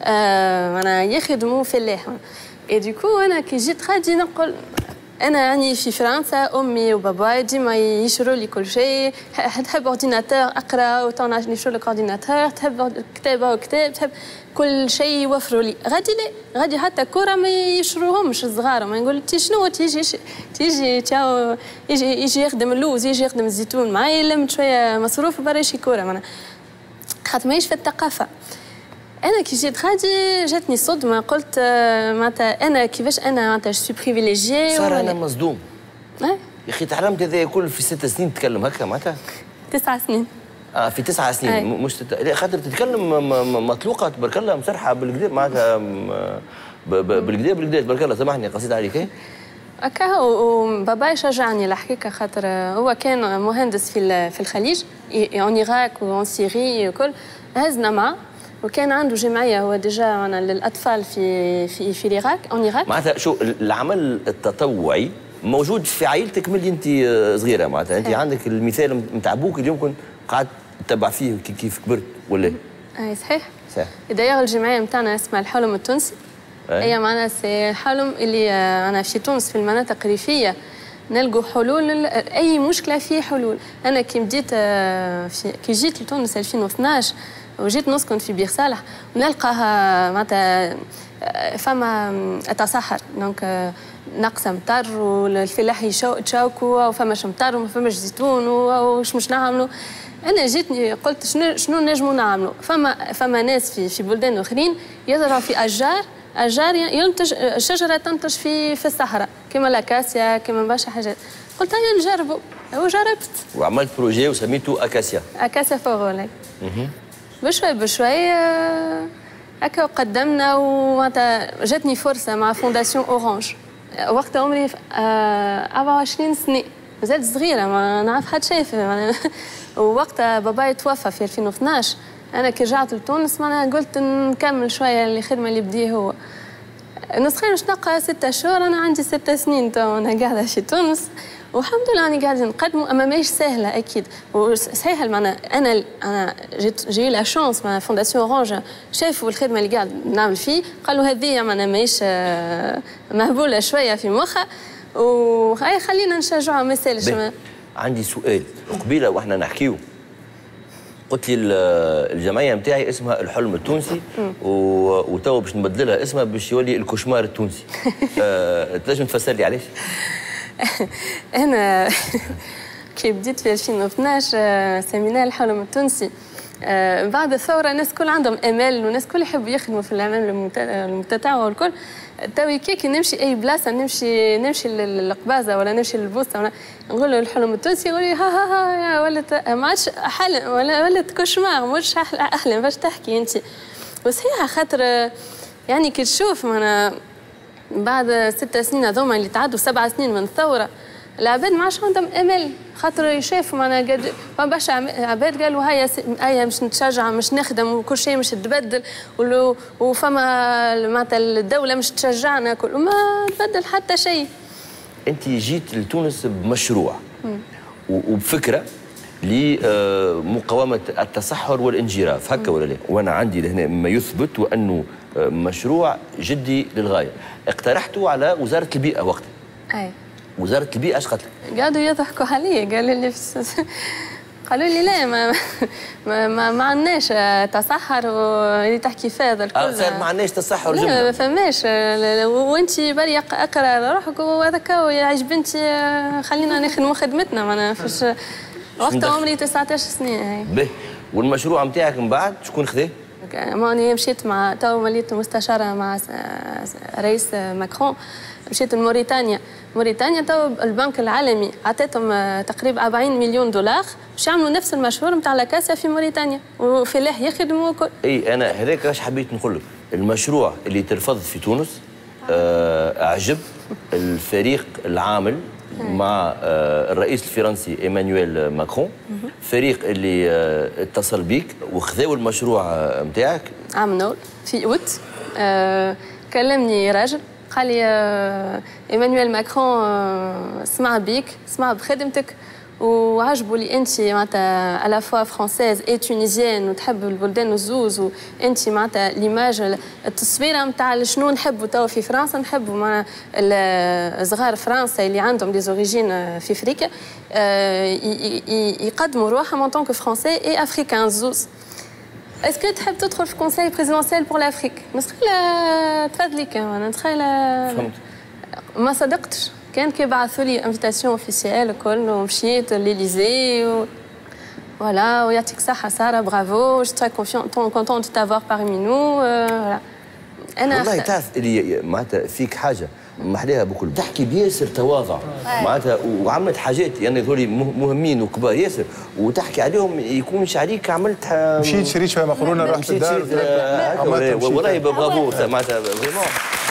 آه معناها يخدموا فلاح. اي دوكو انا كي جيت غادي نقول انا يعني في فرنسا امي وباباي ديما يشروا لي كل شيء، تحب اورديناتور اقرا وتون نشرو لك اورديناتور، تحب كتابه وكتاب، تحب كل شيء يوفروا لي. غادي لا غادي حتى كره ما يشروهمش الصغار، ما نقول انت شنو تيجي تيجي تاو يجي يجي يخدم اللوز يجي يخدم الزيتون معايا يلم شويه مصروف برا يشي كره معناها خاطر ماهيش في الثقافه. انا كي جيت غادي جاتني صدمه قلت معناتها انا كيفاش انا معناتها جو سوي بريفيليجي. صار انا مصدوم. اه يا اخي تعلمت هذا كل في ست سنين تتكلم هكا معناتها؟ تسع سنين. اه في تسعة سنين أي. مش تت... لا خاطر تتكلم م- م- مطلوقه تبارك الله مسرحه بالكدا معناتها م- ب- ب- بالكدا بالكدا تبارك الله. سامحني قصيت عليك ايه؟ هكا وبابا يشجعني الحقيقه خاطر هو كان مهندس في في الخليج اون ايراك وان سيري وكل هزنا معه وكان عنده جمعيه هو ديجا للاطفال في في في العراق اون ايراك. معناتها شو العمل التطوعي موجود في عائلتك من اللي انت صغيره معناتها انت عندك المثال نتاع ابوك اللي يمكن قعدت تتبع فيه كيف كبرت ولا؟ اي صحيح. صحيح. دايوغ الجمعيه نتاعنا اسمها الحلم التونسي. هي معناها سي حلم اللي انا في تونس في المناطق الريفيه نلقوا حلول اي مشكله فيه حلول. انا كي بديت في كي جيت لتونس ألفين واثناش وجيت نسكن في بير صالح ونلقاها معناتها فما تصحر دونك نقص مطر والفلاح يتشاوكوا وفماش مطر وما فماش زيتون واش مش نعملوا. انا جيتني قلت شنو شنو نجموا نعملوا. فما فما ناس في في بلدان اخرين يزرعوا في اشجار اشجار ينتج شجره تنتج في في الصحراء كما لاكاسيا كما برشا حاجات. قلت هيا نجربوا وجربت وعملت بروجي وسميته اكاسيا. اكاسيا فوغولي. بشوي بشوي هكا وقدمنا ومعناتها جاتني فرصه مع فونداسيون اورانج وقت عمري أربعة وعشرين سنه مازالت صغيره ما نعرف حد شايف. ووقت باباي توفى في ألفين واثناش انا كي رجعت لتونس معناها قلت نكمل شويه الخدمه اللي بديه هو. نسخين باش نبقى ستة شهور انا عندي ستة سنين تو انا قاعده في تونس والحمد لله راني قاعدين نقدموا اما ماهيش سهله اكيد. وصحيح معناها انا انا جيت جي لا شانس مع فونداسيون اورانج شافوا الخدمه اللي قاعد نعمل فيه قالوا هذه معناها ماهيش مهبوله شويه في مخها وهاي خلينا نشجعها ما يسالش. عندي سؤال قبيله واحنا نحكيو قلت لي الجمعيه نتاعي اسمها الحلم التونسي وتو باش نبدلها اسمها باش يولي الكوشمار التونسي. أه، تنجم تفسر لي علاش؟ انا كي بديت في ألفين واثناش سميناه الحلم التونسي. أه بعد الثوره الناس كل عندهم امل والناس كل يحبوا يخدموا في الاعمال المتطوعه والكل. توي كي نمشي اي بلاصه نمشي نمشي للقبازه ولا نمشي للبوسطه ولا نقول له الحلم التونسي يقول لي ها ها ها ولات ما عادش حلم ولا ولات كوشمار مش احلم باش تحكي انت. وصحيح خاطر يعني كي تشوف معنا بعد ست سنين هذوما اللي تعدوا سبع سنين من الثوره العباد ما عادش عندهم امل خاطر يشافوا معنا قد برشا عباد قالوا هيا هيا مش نتشجع مش نخدم وكل شيء مش تبدل وفما معناتها الدوله مش تشجعنا كل ما تبدل حتى شيء. انت جيت لتونس بمشروع وبفكره لمقاومه التصحر والانجراف هكا ولا لا؟ وانا عندي لهنا ما يثبت وانه مشروع جدي للغايه. اقترحته على وزاره البيئه وقتها. اي وزاره البيئه اش قالت لك؟ قعدوا يضحكوا علي قالوا لي قالوا لي لا ما ما, ما, ما عندناش تصحر واللي تحكي فيه هذا الكل. اه صار ما عندناش تصحر لا جمله. ما فماش وانت بري اقرا روحك وهذاك يعجب بنتي خلينا نخدموا خدمتنا معناها فاش وقت عمري تسعطاش سنه. باهي والمشروع نتاعك من بعد شكون خذاه؟ ماني مشيت مع تو وليت مستشاره مع رئيس ماكرون مشيت لموريتانيا. موريتانيا تو البنك العالمي عطاتهم تقريبا أربعين مليون دولار باش يعملوا نفس المشروع نتاع لاكاسيا في موريتانيا وفلاح يخدموا كل. اي انا هذاك اش حبيت نقول لك المشروع اللي ترفض في تونس آه اعجب الفريق العامل مع آه الرئيس الفرنسي ايمانويل ماكرون. فريق اللي آه اتصل بيك وخذاو المشروع نتاعك آه عملوا في اوت. آه كلمني راجل قال لي آه ايمانويل ماكرون آه سمع بيك سمع بخدمتك وعجبوا لي انت معناتها على فوا فرونسيز اي تونيزيان وتحب البلدان الزوز وانت معناتها ليماج التصويره نتاع شنو نحبوا توا في فرنسا نحبوا مع الصغار فرنسا اللي عندهم دي زوريجين في افريقيا يقدموا روحهم ان طونك فرونسي اي افريكان زوز. اسكو تحب تدخل في كونساي بريزيدونسيال بور لافريك؟ نتخيل تفضلي كمان نتخيل فهمت. ما صدقتش كان كيبعثوا لي انفيتاسيون اوفيسيال الكل ومشيت لليزي و... فوالا ويعطيك الصحة سارة برافو جو تري كونتون دو تافوار بارمي نو فوالا انا والله تعرف اللي معناتها فيك حاجه محلاها بكل تحكي بياسر تواضع معناتها وعملت حاجات يعني ذولي مهمين وكبار ياسر وتحكي عليهم يكونش عليك عملت مشيت شريت شويه مقرونه رحت الدار والله برافو معناتها فريمون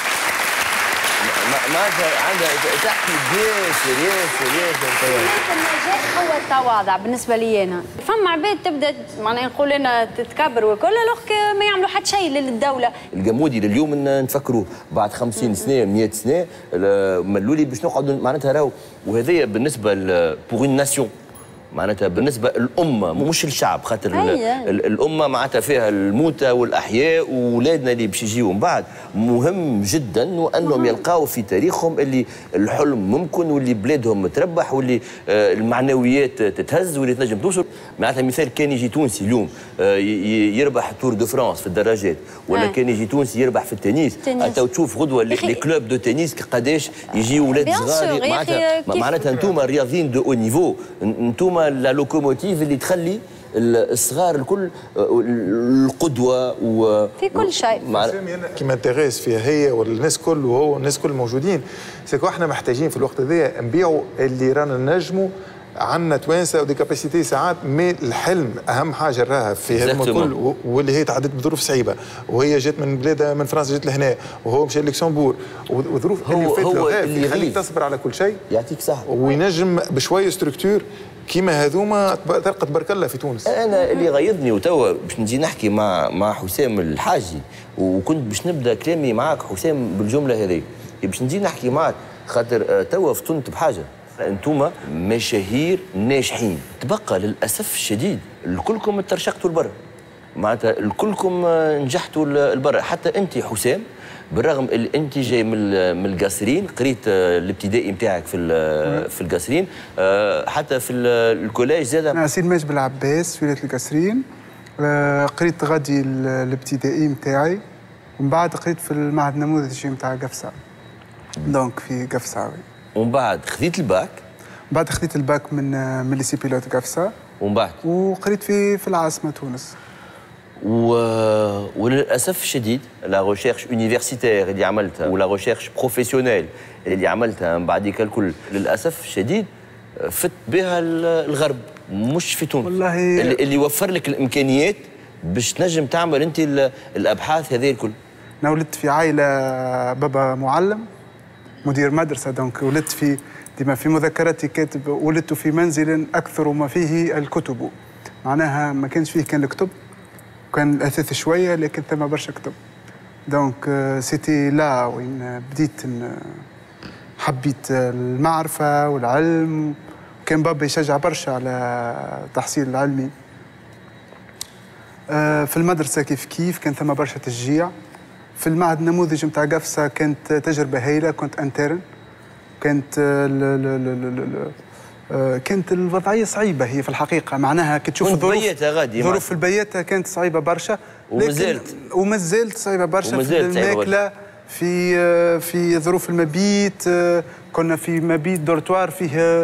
معناتها عندها تحكي ياسر ياسر ياسر النجاح هو التواضع بالنسبه لي انا. فما عباد تبدا معناها نقول لنا تتكبر وكل لوغ ما يعملوا حتى شيء للدوله. الجمودي لليوم نفكروا بعد خمسين سنه مئة سنه ملولي باش نقعدوا معناتها راهو وهذايا بالنسبه بوغ اون ناسيون معناتها بالنسبه الامه مش الشعب خاطر الامه معناتها فيها الموتى والاحياء واولادنا اللي باش يجيو من بعد مهم جدا وانهم يلقاو في تاريخهم اللي الحلم ممكن واللي بلادهم تربح واللي المعنويات تتهز واللي تنجم توصل معناتها مثال كان يجي تونسي اليوم يربح تور دو فرانس في الدراجات ولا كان يجي تونسي يربح في التنس حتى تشوف غدوه لي كلوب دو تنس قداش يجيو اولاد صغار معناتها معناتها انتم رياضيين دو او نيفو انتم لا لوكوموتيف اللي تخلي الصغار الكل القدوه و في كل شيء كي مانتيغيس فيها هي والناس كل وهو الناس كل موجودين سيكو احنا محتاجين في الوقت هذا نبيعوا اللي رانا نجموا عندنا توانسه ودي كاباسيتي ساعات مي الحلم اهم حاجه راها في هذا الكل واللي هي تعدت بظروف صعيبه وهي جات من بلادها من فرنسا جات لهنا وهو مشى لوكسمبورغ وظروف اللي فات له اللي يخليك تصبر على كل شيء يعطيك صحه وينجم بشويه ستركتور كيما هذوما تلقى تبارك الله في تونس. انا اللي غيظني وتوا باش نجي نحكي مع مع حسام الحاجي وكنت باش نبدا كلامي معاك حسام بالجمله هذه باش نجي نحكي معاك خاطر توا فطنت بحاجه انتم مشاهير ناجحين تبقى للاسف الشديد الكلكم ترشقتوا لبرا معناتها الكلكم نجحتوا لبرا حتى انت حسام بالرغم اللي انت جاي من من القاصرين قريت الابتدائي نتاعك في في القاصرين حتى في الكوليج زاد انا سيد ماجد بالعباس في ولايه القاصرين قريت غادي الابتدائي نتاعي ومن بعد قريت في المعهد النموذجي نتاع قفصه دونك في قفصه ومن بعد خذيت الباك بعد خذيت الباك من من ليسي بيلوت قفصه ومن بعد وقريت في في العاصمه تونس و... وللاسف الشديد لا ريشيرش يونيفرسيتير اللي عملتها ولا ريشيرش بروفيسيونيل اللي عملتها من بعديك الكل للاسف الشديد فت بها الغرب مش في تونس والله اللي, اللي وفر لك الامكانيات باش تنجم تعمل انت الابحاث هذه الكل. انا ولدت في عائله بابا معلم مدير مدرسه دونك ولدت في ديما في مذكراتي كاتب ولدت في منزل اكثر ما فيه الكتب معناها ما كانش فيه كان الكتب كان الاثاث شويه لكن ثم برشا كتب دونك سيتي لا وين بديت حبيت المعرفه والعلم كان بابا يشجع برشا على التحصيل العلمي في المدرسه كيف كيف كان ثم برشا تشجيع في المعهد النموذجي نتاع قفصه كانت تجربه هايله كنت انترن كانت ل ل ل ل كانت الوضعيه صعيبه هي في الحقيقه معناها كي تشوف الظروف ظروف البياتة كانت صعيبه برشا ومازالت ومازالت صعيبه برشا في الماكله في في ظروف المبيت كنا في مبيت دورتوار فيه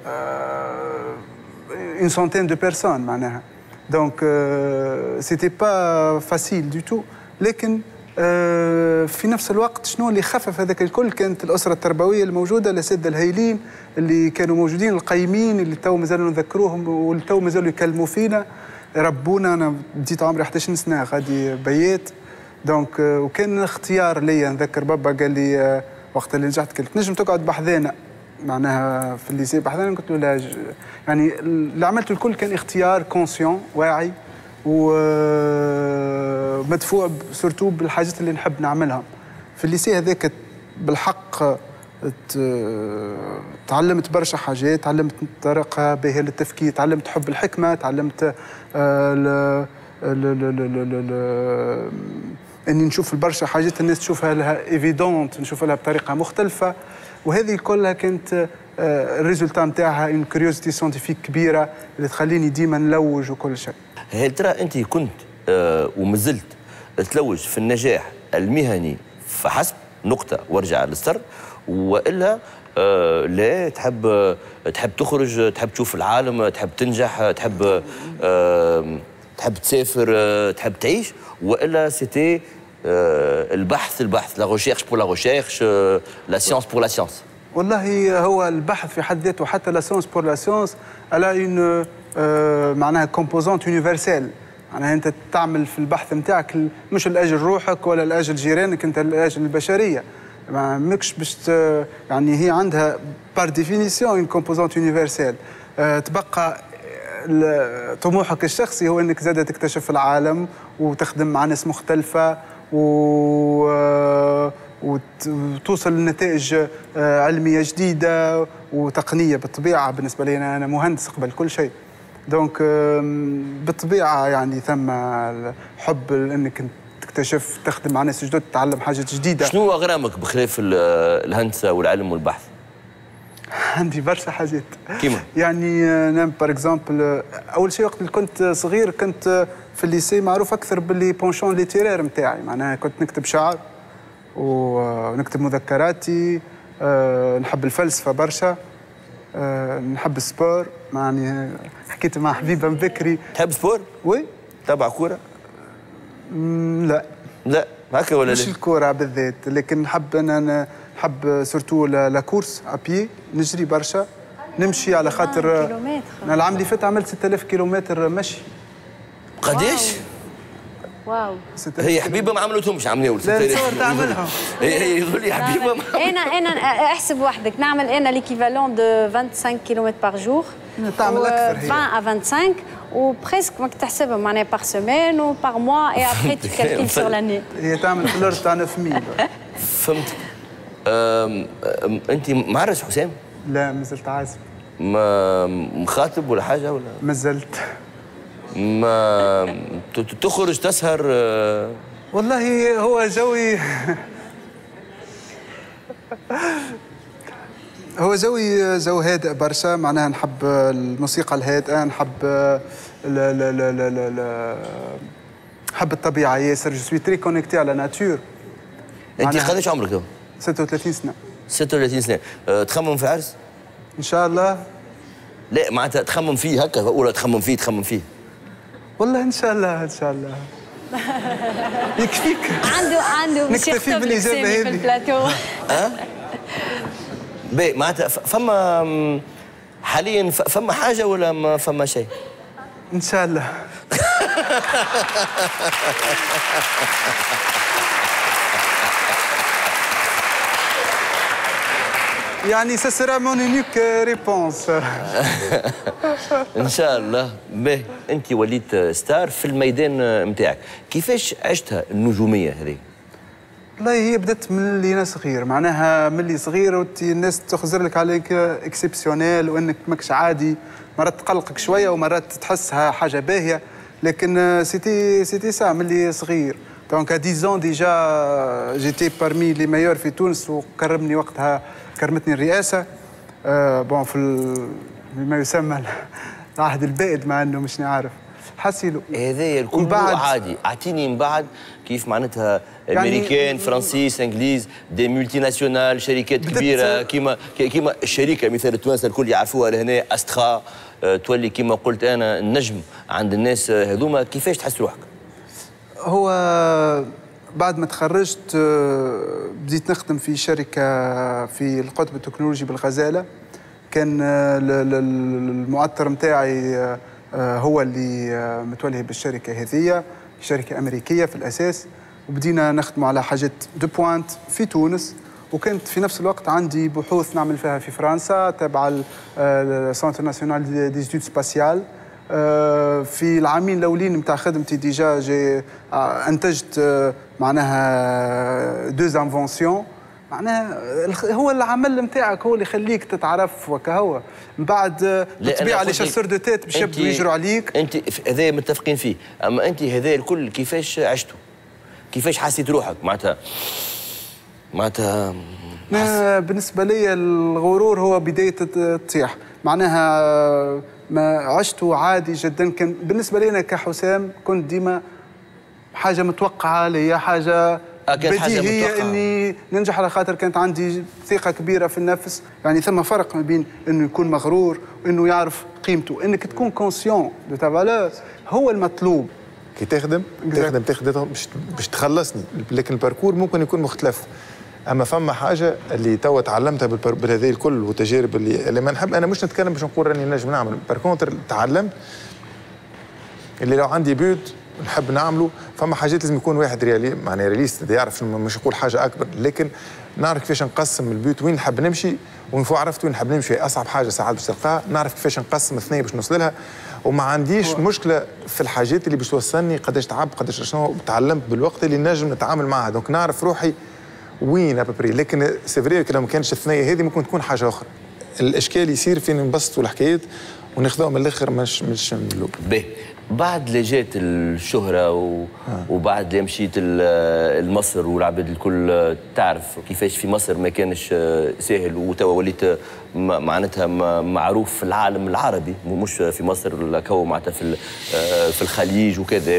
اون سونتين دو بيرسون معناها دونك سيتي با فاسيل دو تو لكن في نفس الوقت شنو اللي خفف هذاك الكل كانت الاسره التربويه الموجوده الاساتذه الهايلين اللي كانوا موجودين القيمين اللي تو مازالوا نذكروهم واللي تو مازالوا يكلموا فينا ربونا انا بديت عمري إحدى عشر سنه غادي بيات دونك وكان اختيار ليا نذكر بابا قال لي وقت اللي نجحت قال تنجم تقعد بحذانا معناها في الليسي بحذانا قلت له لا يعني اللي عملته الكل كان اختيار كونسيون واعي ومدفوع سورتو بالحاجات اللي نحب نعملها في الليسي هذاك بالحق تعلمت برشا حاجات تعلمت طريقه باهيه للتفكير تعلمت حب الحكمه تعلمت اني نشوف برشا حاجات الناس تشوفها لها ايفيدونت نشوفها لها بطريقه مختلفه وهذه كلها كانت الريزولتا نتاعها ان كوريوزيتي ساينتيفيك كبيره اللي تخليني ديما نلوج وكل شيء. هل ترى انت كنت آه ومازلت تلوج في النجاح المهني فحسب نقطه وارجع للسر والا آه لا تحب تحب تخرج تحب تشوف العالم تحب تنجح تحب آه تحب تسافر آه تحب تعيش والا سيتي البحث البحث لا ريشيرش بور لا ريشيرش لا سيونس بور لا سيونس؟ والله هو البحث في حد ذاته حتى لا سيونس بور لا سيونس الا اون معناها كومبوزونت يونيفرسال. معناها انت تعمل في البحث نتاعك مش لاجل روحك ولا لاجل جيرانك، انت لاجل البشريه. ما ماكش باش يعني هي عندها بار ديفينيسيون اون كومبوزونت يونيفرسال. تبقى طموحك الشخصي هو انك زاد تكتشف العالم وتخدم مع ناس مختلفه و وتوصل لنتائج علميه جديده وتقنيه. بالطبيعه بالنسبه لي انا مهندس قبل كل شيء، دونك بالطبيعه يعني ثم حب انك تكتشف تخدم مع ناس جدد تتعلم حاجات جديده. شنو اغرامك بخلاف الهندسه والعلم والبحث؟ عندي برشا حاجات. كيما؟ يعني انا باغ اكزومبل اول شيء وقت اللي كنت صغير كنت في الليسي معروف اكثر باللي بونشون ليتيرير نتاعي، معناها كنت نكتب شعر ونكتب مذكراتي، أه نحب الفلسفه برشا، أه نحب السبور. يعني حكيت مع حبيبه من بكري. تحب سبور؟ وي. تبع كوره؟ لا لا هكا ولا مش الكوره بالذات، لكن نحب انا نحب سورتو لا كورس ابي، نجري برشا، نمشي على خاطر انا العام اللي فات عملت ستة آلاف كيلومتر مشي. قداش؟ واو. هي حبيبه ما عملتهمش عمليه ولا لا تصور تعملهم. هي هي يقول لي حبيبه ما انا انا احسب وحدك نعمل انا ليكيفالون دو خمسة وعشرين كيلومتر بار جور. تعمل اكثر هي عشرين à خمسة وعشرين وبريسك ماك تحسبهم معناها بار سيمين و بار موا اي ابري تو كالكول سور لاني. هي تعمل في الارض تاع تسعمية. فهمت. انت معرس حسام؟ لا مازلت عازب. ما مخاطب ولا حاجه ولا؟ مازلت. ما تخرج تسهر؟ والله هو جوي هو جوي جو هادئ برشا، معناها نحب الموسيقى الهادئه، نحب لا لا لا لا لا نحب الطبيعه ياسر. جو سوي تري كونيكتي على ناتور. انت قداش عمرك تو؟ ستة وثلاثين سنه. ستة وثلاثين سنه. أه تخمم في عرس؟ ان شاء الله. لا معناتها تخمم فيه هكا ولا تخمم فيه تخمم فيه؟ والله ان شاء الله ان شاء الله. يكفيك. عنده عنده باش يخطب لك سامي في البلاتو. اه باهي معناتها فما حاليا فما حاجه ولا ما فما شيء؟ ان شاء الله. يعني سا سيرا مون اونيك ريبونس. ان شاء الله. باهي انت وليت ستار في الميدان نتاعك، كيفاش عشتها النجوميه هذه؟ والله هي بدات من اللي انا صغير، معناها من اللي صغير وانت الناس تخزر لك عليك اكسبسيونيل وانك ماكش عادي، مرات تقلقك شويه ومرات تحسها حاجه باهيه، لكن سيتي سيتي سا من اللي صغير. دونك ا دix ans ديجا جيتي بارمي لي ميور في تونس، وكرمني وقتها كرمتني الرئاسه. أه بون في ما يسمى العهد البائد، مع انه مش نعرف حسيلو هذايا الكل عادي. اعطيني من بعد كيف معناتها امريكان يعني فرنسيس انجليز دي مولتي ناسيونال شركات كبيره كيما كيما الشركه مثال التوانسه الكل يعرفوها لهنا استرا، أه تولي كيما قلت انا النجم عند الناس هذوما. كيفاش تحس روحك؟ هو بعد ما تخرجت بديت نخدم في شركه في القطب التكنولوجي بالغزاله. كان المؤطر نتاعي هو اللي متولي بالشركه هذه، شركه امريكيه في الاساس، وبدينا نخدم على حاجات دو بوينت في تونس. وكنت في نفس الوقت عندي بحوث نعمل فيها في فرنسا تبع السنتر ناسيونال دي ستود سباسيال. في العامين الاولين نتاع خدمتي ديجا جي انتجت معناها دوز انفونسيون. معناها هو العمل نتاعك هو اللي يخليك تتعرف وكهو. من بعد بالطبيعه لي شاسور دو تيت باش يبدوا يجروا عليك. انت هذا متفقين فيه، اما انت هذا الكل كيفاش عشتوا؟ كيفاش حسيت روحك معناتها؟ معناتها بالنسبه لي الغرور هو بدايه الطيح، معناها ما عشته عادي جدا. كان بالنسبه لي انا كحسام كنت ديما حاجه متوقعه لي، حاجه بديهيه اني ننجح، على خاطر كانت عندي ثقه كبيره في النفس. يعني ثم فرق ما بين انه يكون مغرور وانه يعرف قيمته. انك تكون كونسيون دو تا فالور هو المطلوب. كي تخدم تخدم تخدم باش باش تخلصني، لكن الباركور ممكن يكون مختلف. اما فما حاجه اللي توا تعلمتها بالهذا الكل والتجارب اللي, اللي ما نحب انا مش نتكلم باش نقول راني نجم نعمل، باركونتر تعلمت اللي لو عندي بيوت نحب نعمله. فما حاجات لازم يكون واحد ريالي معناها رياليست يعرف مش يقول حاجه اكبر، لكن نعرف كيفاش نقسم البيوت وين نحب نمشي، وين فوق عرفت وين نحب نمشي. اصعب حاجه ساعات باش تلقاها نعرف كيفاش نقسم الثنيه باش نوصل لها، وما عنديش مشكله في الحاجات اللي باش توصلني قداش تعب قداش شنو. تعلمت بالوقت اللي نجم نتعامل معها، دونك نعرف روحي وين ابري. لكن سي فري لو ما كانش الثنيه هذه ممكن تكون حاجه اخرى. الاشكال يصير فين نبسطوا الحكايات وناخذوها من الاخر مش مش من باهي. بعد اللي جات الشهره و... آه. وبعد اللي مشيت لمصر والعباد الكل تعرف كيفاش في مصر ما كانش ساهل، وتوا وليت معناتها معروف في العالم العربي مش في مصر كو معناتها في في الخليج وكذا،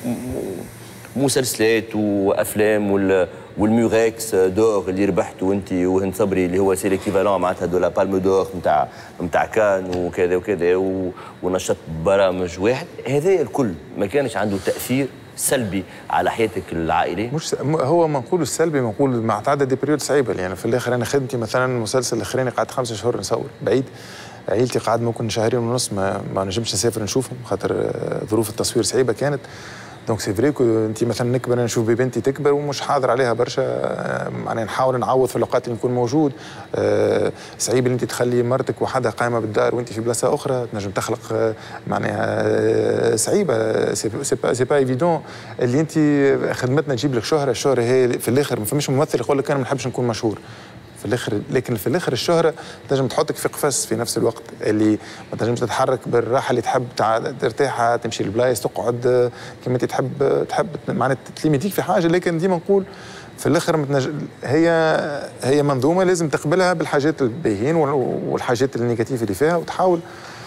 ومسلسلات وافلام وال والميوغيكس دور اللي ربحته انت وهند صبري اللي هو سي ليكيفالون معناتها دو لا بالم دور نتاع نتاع كان وكذا وكذا، ونشط برامج واحد. هذا الكل ما كانش عنده تاثير سلبي على حياتك العائليه؟ مش هو ما نقولوا السلبي، ما نقول مع تعدد دي بريود صعيبه. يعني في الاخر انا خدمتي مثلا المسلسل الاخراني قعدت خمسة شهور نصور بعيد، عائلتي قعد ممكن شهرين ونص ما, ما نجمش نسافر نشوفهم خاطر ظروف التصوير صعيبه كانت. دونك سي فري انت مثلا نكبر انا نشوف بنتي تكبر ومش حاضر عليها برشا، معناها نحاول نعوض في الاوقات اللي نكون موجود. أه صعيب اللي انت تخلي مرتك وحدها قايمه بالدار وانت في بلاصه اخرى، تنجم تخلق معناها صعيبه. سي با سي با ايفيدون اللي انت خدمتنا تجيب لك شهره، الشهره هي في الاخر ما فماش ممثل يقول لك انا ما نحبش نكون مشهور في الاخر، لكن في الاخر الشهره تنجم تحطك في قفص في نفس الوقت اللي ما تنجمش تتحرك بالراحه اللي تحب ترتاح تمشي للبلايص تقعد كما انت تحب تحب معناتها تليميتيك في حاجه. لكن ديما نقول في الاخر متنج... هي هي منظومه لازم تقبلها بالحاجات الباهيين والحاجات النيجاتيف اللي فيها وتحاول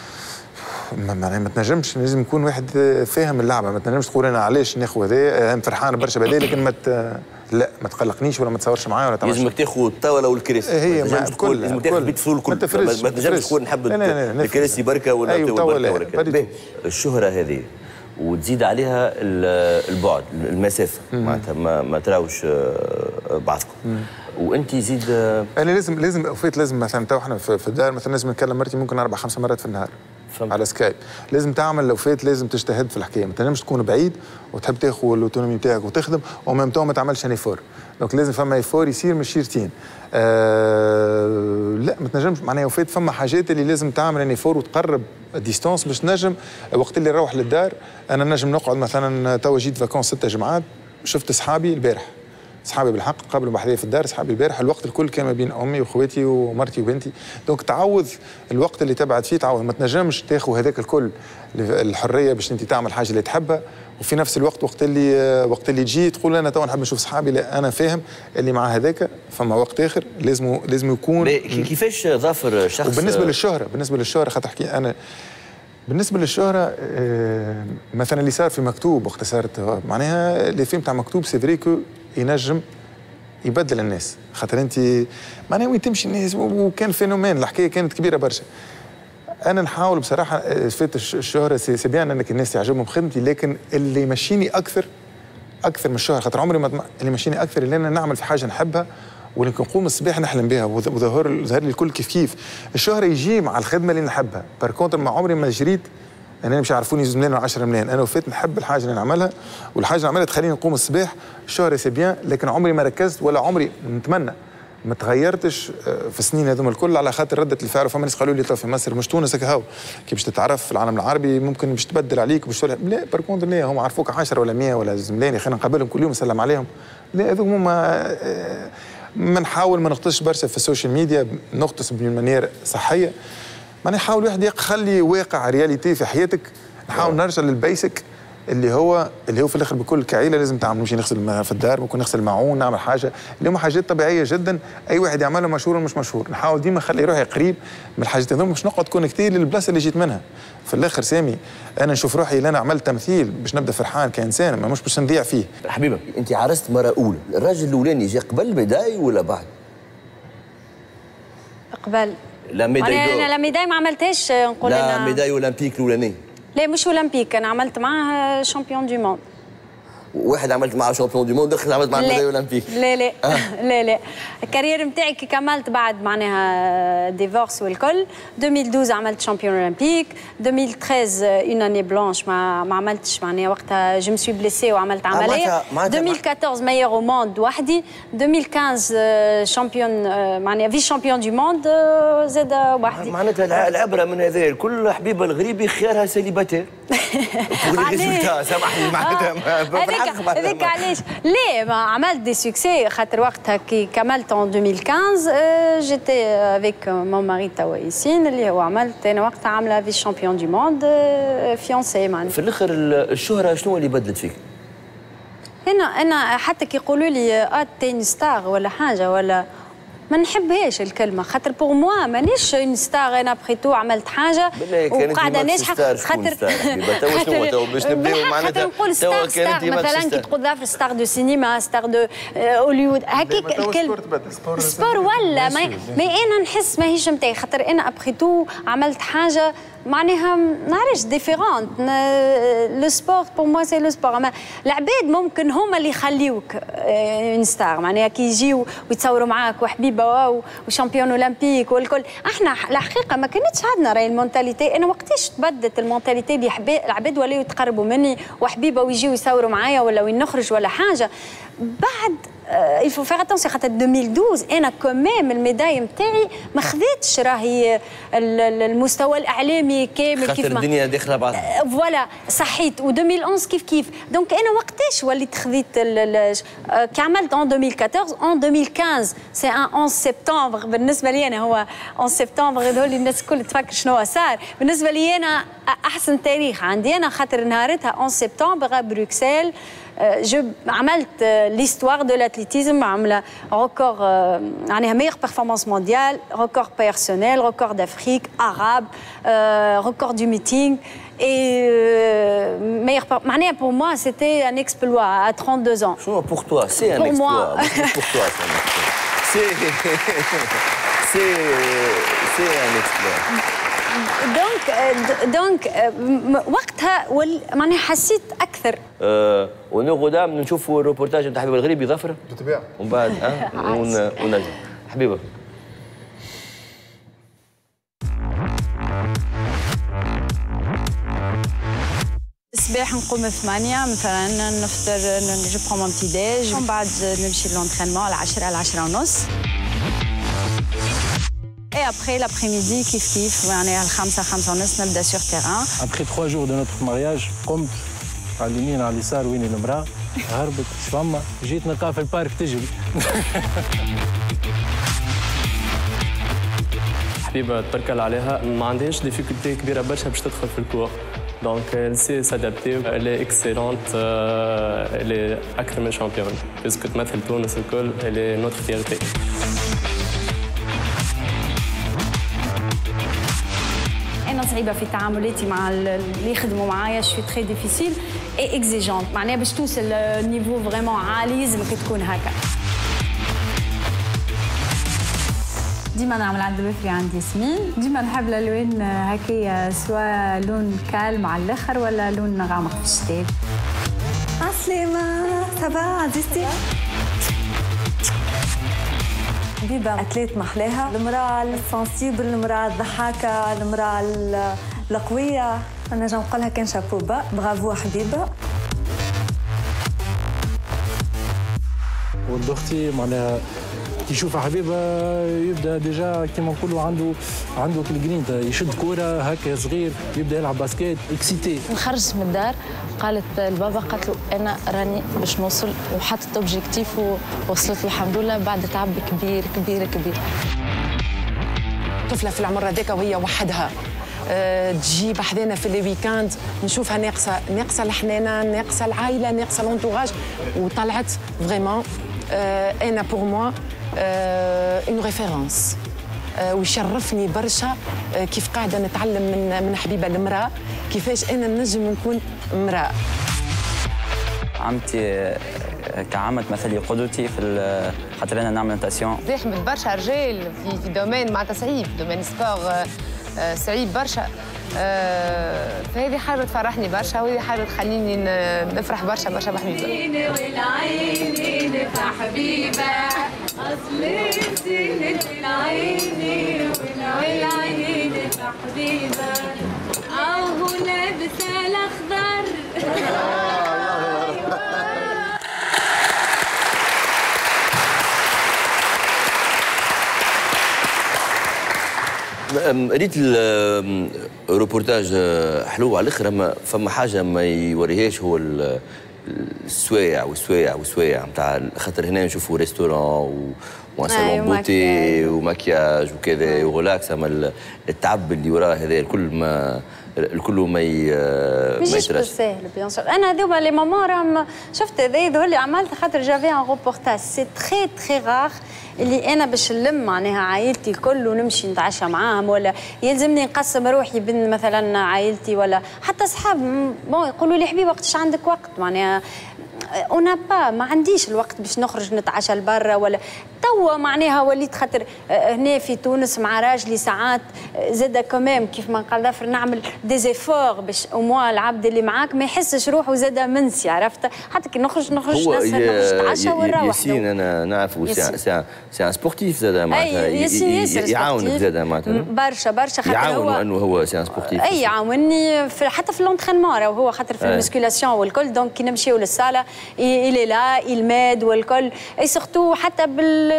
معناها ما تنجمش. لازم يكون واحد فاهم اللعبه، ما تنجمش تقول انا علاش ناخذ هذا انا فرحان برشا بهذا لكن ما ت... لا ما تقلقنيش ولا ما تصورش معايا ولا تعملش. لازمك تاخذ الطاوله والكراسي، هي ما تقول لازم تاخذ بيت فلول الكل، ما تنجمش تقول نحب الكراسي بركه ولا الطاوله. الشهره هذه وتزيد عليها البعد المسافه معناتها ما, ما تراوش بعضكم وانت زيد. انا لازم لازم فيت لازم مثلا تو احنا في الدار مثلا لازم نتكلم مرتي ممكن اربع خمس مرات في النهار فهمت. على سكايب لازم تعمل لو فات لازم تجتهد في الحكايه، ما تنجمش تكون بعيد وتحب تاخذ الاوتونومي بتاعك وتخدم وميم تو ما تعملش ان ايفور. دونك لازم فما ايفور يصير مش شيرتين. آه لا ما تنجمش معناها وفات فما حاجات اللي لازم تعمل ان ايفور وتقرب ديستانس باش تنجم وقت اللي نروح للدار. انا نجم نقعد مثلا تو جيت فاكونس ستة جمعات شفت اصحابي البارح، اصحابي بالحق قبلوا بحذايا في الدار، اصحابي البارح الوقت الكل كان ما بين امي واخواتي ومرتي وبنتي. دونك تعوض الوقت اللي تبعد فيه تعوض، ما تنجمش تاخذ هذاك الكل الحريه باش انت تعمل حاجه اللي تحبها وفي نفس الوقت وقت اللي وقت اللي تجي تقول انا تو نحب نشوف صحابي. لا انا فاهم اللي مع هذاك فما وقت اخر لازم لازم يكون. كيفاش ظافر شخص وبالنسبه للشهره بالنسبه للشهره خاطر احكي انا بالنسبه للشهره آه مثلا اللي صار في مكتوب وقت صارت معناها اللي فيلم تاع مكتوب سي فري كو ينجم يبدل الناس خاطر انت معناها وين تمشي الناس وكان فينومين الحكايه كانت كبيره برشا. انا نحاول بصراحه فات الشهره سي بيان انك الناس يعجبهم خدمتي، لكن اللي يمشيني اكثر اكثر من الشهره خاطر عمري ما اللي يمشيني اكثر اللي انا نعمل في حاجه نحبها واللي نقوم الصباح نحلم بها وظهر ظهر لي الكل كيف كيف. الشهره يجي مع الخدمه اللي نحبها، باركونتر ما عمري ما جريت انا مش عارفوني زوج ملايين ولا عشرة ملايين. انا وفات نحب الحاجه اللي نعملها والحاجه اللي نعملها تخليني نقوم الصباح. الشهره سي بيان لكن عمري ما ركزت ولا عمري نتمنى ما تغيرتش في السنين هذوما الكل على خاطر رده الفعل. فما ناس قالوا لي في مصر مش تونس هكا هاو كي باش تتعرف في العالم العربي ممكن باش تبدل عليك باش تقول لا باركونتر لا هم عرفوك عشرة ولا مية ولا زوج ملايين خلينا نقابلهم كل يوم نسلم عليهم. لا هذوك هما ما نحاول ما نغطسش برشا في السوشيال ميديا، نغطس بمانيير صحيه. ما نحاول واحد يخلي واقع رياليتي في حياتك. نحاول نرجع للبيسك اللي هو اللي هو في الاخر بكل كعيله لازم تعمل. نمشي نغسل في الدار ممكن نغسل معون نعمل حاجه اللي هما حاجات طبيعيه جدا اي واحد يعملها مشهور ومش مشهور. نحاول ديما نخلي روحي قريب من الحاجات هذوما باش نقعد كونكتي للبلاصه اللي جيت منها. في الاخر سامي انا نشوف روحي اللي انا عملت تمثيل باش نبدا فرحان كانسان ما مش باش نضيع فيه. حبيبه انت عرست مره اولى، الراجل الاولاني جا قبل البدايه ولا بعد؟ قبل. لا ميداي انا لا ميداي ما عملتهاش نقول لا ميداي اولمبيك الاولاني لا مش اولمبيك، انا عملت معاه شامبيون دو موند. واحد عملت معاه شامبيون دو موند، دخل عملت معاه ميداليه اولمبيك. لا لا آه. لا لا الكارير نتاعي كي كملت بعد معناها ديفورس والكل. ألفين واثني عشر عملت شامبيون اولمبيك. ألفين وثلاثة عشر اون اني بلانش ما ما عملتش معناها وقتها جو مسوي بليسي وعملت عمليه. ألفين وأربعطاش ميور او موند وحدي. ألفين وخمسطاش شامبيون معناها في شامبيون دو موند زاد وحدي. معناتها العبره من هذا الكل حبيبه الغريبي خيارها سيليباتير. سامحني معناتها هذاك علاش ليه ما عملت دي سوكسي خاطر وقتها كي كملت ان ألفين وخمسطاش جيتي افيك مون ماري توا ياسين اللي هو عملت انا وقتها عامله في شامبيون دو موند فيونسي معناتها. في الاخر الشهره شنو اللي بدلت فيك؟ انا انا حتى كي يقولوا لي اه تاني ستار ولا حاجه ولا ما نحبهاش الكلمه خاطر بور موا مانيش اون ستار. انا بخيتو عملت حاجه وقاعده ناجحه خاطر خاطر باش نبداو معناتها نقول ستار ستار مثلا كي تقول ظافر ستار دو سينما ستار دو هوليوود هكاك الكلمه سبور ولا ما, ما انا نحس ماهيش نتاعي خاطر انا ابخيتو عملت حاجه معناها ما نعرفش ديفيرونت. لو سبور بور موا سي لو سبور. اما العباد ممكن هما اللي يخليوك اون ستار معناها كي يجيو ويتصوروا معاك وحبيبه وشامبيون اولمبيك والكل. احنا الحقيقه ما كانتش عندنا راهي المونتاليتي. انا وقتاش تبدت المونتاليتي اللي العباد ولاو يتقربوا مني وحبيبه ويجيو يصوروا معايا ولا وين نخرج ولا حاجه. بعد il faut faire attention خاطر ألفين واثناش انا كمام الميداي نتاعي ما خذيتش راهي المستوى الاعلامي كامل كيف ما الدنيا داخله بعضها فوالا صحيت. و2011 كيف كيف دونك انا وقتاش وليت خذيت كي عملت ان ألفين وأربعطاش ان ألفين وخمسطاش سي ان أحد سبتمبر بالنسبه لي انا. هو أحد سبتمبر هذول الناس الكل تفكر شنو صار بالنسبه لي انا احسن تاريخ عندي انا خاطر نهارتها أحد سبتمبر بروكسل جو عملت ليستوار دو لاتليتيزم عامله ريكور معناها ميور بيرفورمانس مونديال ريكور بيرسونيل ريكور دافريك عرب ريكور دو ميتينغ اي ميور معناها بور موا سيتي ان اكسبلوا ا trente-deux ans. شنو بور توا سي ان اكسبلوا بور توا سي سي سي ان اكسبلوا. دونك دونك وقتها معناها حسيت اكثر. أه ونو غدام نشوفوا الروبورتاج نتاع حبيبه الغريبي ظفره بالطبيعه ومن بعد اه ونرجع حبيبه. الصباح نقوم ثمانية مثلا نفطر جو برون مون بتي ديج ومن بعد نمشي لونترينمون على عشرة على عشرة ونص. Et après l'après-midi, كيف كيف معناها الخمسة خمسة ونص نبدا سور تيران. Après trois jours de notre mariage, قمت على اليمين على اليسار وين المرأة هربت فما جيت نلقاها في البارك تجري. حبيبة تبركل عليها ما عندهاش ديفيكولتي كبيرة برشا باش تدخل في الكور. دونك elle sait s'adapter, elle est excellente, elle est أكثر من شامبيون. باسكو تمثل تونس الكل, elle est notre fierté. أنا صعيبة في تعاملاتي مع اللي يخدموا معايا شوي تري ديفيسيل اي اكزيجونت معناها باش توصل نيفو فريمون عالي لازمك تكون هكا. ديما نعمل عند بفري عند ياسمين ديما نحب الالوان هكايا سواء لون كالم على الاخر ولا لون غامق في الشتاء. عسلامة صبا عزيزتي حبيبة أتلات محلاها المرأة السنسيبل المرأة الضحاكة المرأة القوية أنا جا نقولها كان شابوبا برافو حبيبة. ولد أختي معناها كي يشوفها حبيبه يبدا ديجا كيما نقولوا عنده عنده الجرينتا يشد كوره هكا صغير يبدا يلعب باسكيت اكسيتي. خرجت من الدار قالت البابا قالت له انا راني باش نوصل وحطت اوبجيكتيف ووصلت له الحمد لله بعد تعب كبير كبير كبير. طفله في العمر هذاك وهي وحدها أه تجي بحذانا في لي ويكاند نشوفها ناقصه ناقصه الحنانه ناقصه العائله ناقصه لونتوراج وطلعت فريمون أه انا بور موا اون ريفيرونس ويشرفني برشا كيف قاعده نتعلم من من حبيبه المراه كيفاش انا نجم نكون امراه. عمتي كعامة مثلي قدوتي في خاطر انا نعمل ناتاسيون. زحمة برشا رجال في في دومين معناتها صعيب دومين سبور صعيب برشا آه فهذه حاجه تفرحني برشا، وهذه حاجه تخليني نفرح برشا برشا بحبيبه. والعيني نفرح حبيبه اصلي زينة العيني والعيني نفرح حبيبه اهو لابسه الاخضر. ريت الروبورتاج حلو على الاخر، اما فما حاجه ما يوريهاش هو السوايع والسوايع والسوايع نتاع، خاطر هنا نشوفوا ريستورون وان سالون بوتي ومكياج وكذا وغلاكس، اما التعب اللي وراه هذا الكل ما الكل ما ماهيش بالساهل بيان سور. انا هذوما لي مامون راهم شفت هذا يظهر لي عملت خاطر جافي ان روبورتاج سي تخي تخي غاغ اللي انا باش نلم معناها عائلتي الكل ونمشي نتعشى معاهم، ولا يلزمني نقسم روحي بين مثلا عائلتي ولا حتى صحاب بون يقولوا لي حبيبي وقتاش عندك وقت، معناها انا با ما عنديش الوقت باش نخرج نتعشى لبرا ولا توا معناها وليت خاطر هنا في تونس مع راجلي ساعات زاد كمام كيف ما قال ظفر نعمل ديزيفور باش اموا العبد اللي معاك ما يحسش روحه زاد منسي، عرفت؟ حتى كي نخرج نخرج نسهر نخرج نتعشى ونروح. ياسين انا نعرفه سي سي ان سبورتيف زاد معناتها يعاونك زاد معناتها برشا برشا خاطر يعاونوا انه هو سي ان سبورتيف. اي يعاونني حتى في لونترينمون هو خاطر في المسكولاسيون والكل، دونك كي نمشيو للصاله إلي لا الماد والكل اي سورتو حتى بال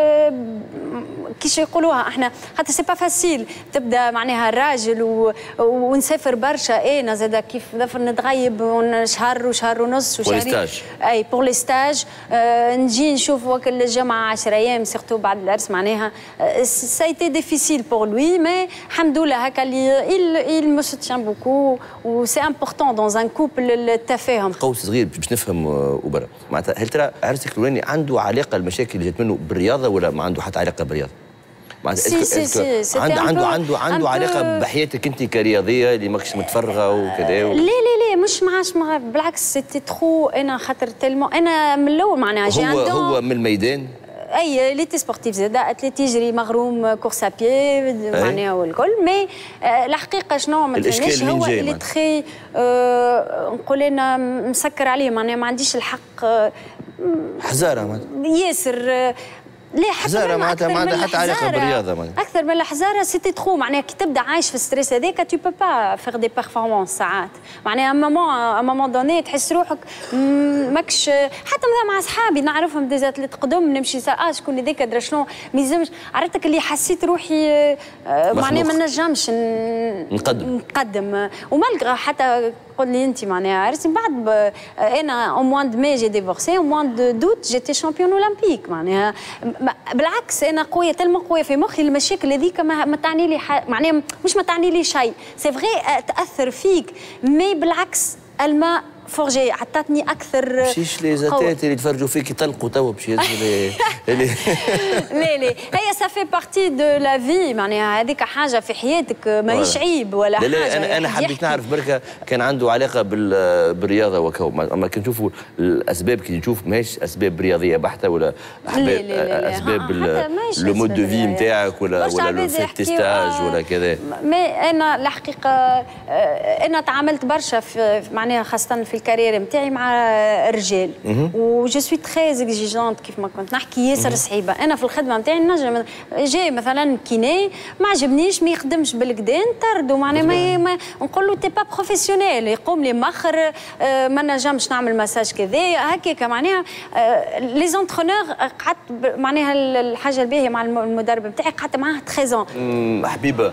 كيش يقولوها احنا خاطر سي با فاسيل تبدا معناها الراجل و... ونسافر برشا انا زاد كيف ظفر نتغيب شهر وشهر ونص وشهرين اي بور لي ستاج آه نجي نشوف وكل الجمعه عشرة ايام سيرتو بعد العرس معناها سايتي ديفيسيل بور لوي مي الحمد لله هكا اللي il me soutient beaucoup و سي امبورطون دون ان كوبل التفاهم. قوس صغير باش نفهم وبرا معناتها هل ترى عرسك الاولاني عنده علاقه المشاكل اللي جات منه بالرياضه ولا ما عنده حتى علاقه بالرياضه؟ سي سي سي عنده عنده عنده عنده علاقه بحياتك انت كرياضيه اللي ماكش متفرغه وكذا؟ لا لا لا مش معاش بالعكس سيتي تخو انا خاطر تلمو انا من الاول معناها جي هو هو من الميدان اي ليتي سبورتيف زاد اتليت يجري مغروم كورس ابيي معناها والكل مي الحقيقه شنو ما فهمناش هو اللي تخي نقول انا مسكر عليه معناها ما عنديش الحق حزاره ياسر لا حزاره معناتها ما عندها حتى علاقه بالرياضه معناتها اكثر من الحزاره سيتي تخو معناها كي تبدا عايش في الستريس هذاك تو بو با فيغ دي بيرفورمانس ساعات معناها مامون ا مامون دوني تحس روحك ماكش حتى مع اصحابي نعرفهم دي زاتليت قدم نمشي ساعه شكون هذاك درا شنو ما يلزمش عرفتك اللي حسيت روحي معناها ما نجمش نقدم نقدم ومالغرا حتى قول لي انت معناها عرفتي بعد انا او موان دو مي جي ديفورسي او موان دو دوت جيتي شامبيون اولمبيك معناها بالعكس انا قويه تلمو قويه في مخي المشاكل هذيك ما, ما تعني لي معناها مش ما تعني لي شيء سي فغي تاثر فيك مي بالعكس الماء فورجي عطاتني اكثر مشيش لي زاتات اللي تفرجوا فيك يطلقوا توا باش يهزوا لي لا لا هي سافي بارتي دو لا في معناها هذيك حاجه في حياتك ماهيش عيب ولا حاجه. لا انا انا حبيت نعرف بركه كان عنده علاقه بالرياضه وكو اما كي نشوفوا الاسباب كي نشوف ماهيش اسباب رياضيه بحته ولا اسباب لو مود دو في نتاعك ولا ولا لو فيت ستاج ولا كذا. مي انا الحقيقه انا تعاملت برشا معناها خاصه في الكارير نتاعي مع الرجال و جو سوي تري اكزيجونت كيف ما كنت نحكي ياسر صعيبه. انا في الخدمه نتاعي نجم جاي مثلا كيني ما عجبنيش ما يخدمش بالكدا نطردو معناها ما نقول له تي با بروفيسيونيل يقوم لي مخر ما نجمش نعمل مساج كذا هكاك معناها لي زونترونور قعدت معناها الحاجه الباهيه مع المدرب نتاعي قعدت معاه ثلاثة ans. حبيبه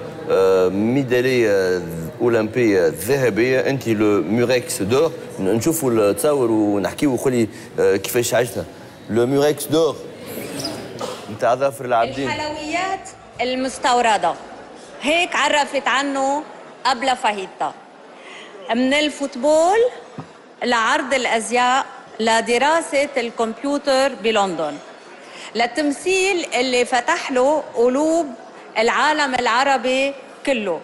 ميداليه اولمبيه ذهبيه انت لو ميوريكس دور نشوفوا التصاور ونحكيوا وقولي كيفاش عشتها لو ميوريكس دور نتاع ظفر العابدين. الحلويات المستورده هيك عرفت عنه قبل فهيتا من الفوتبول لعرض الازياء لدراسه الكمبيوتر بلندن للتمثيل اللي فتح له قلوب العالم العربي كله.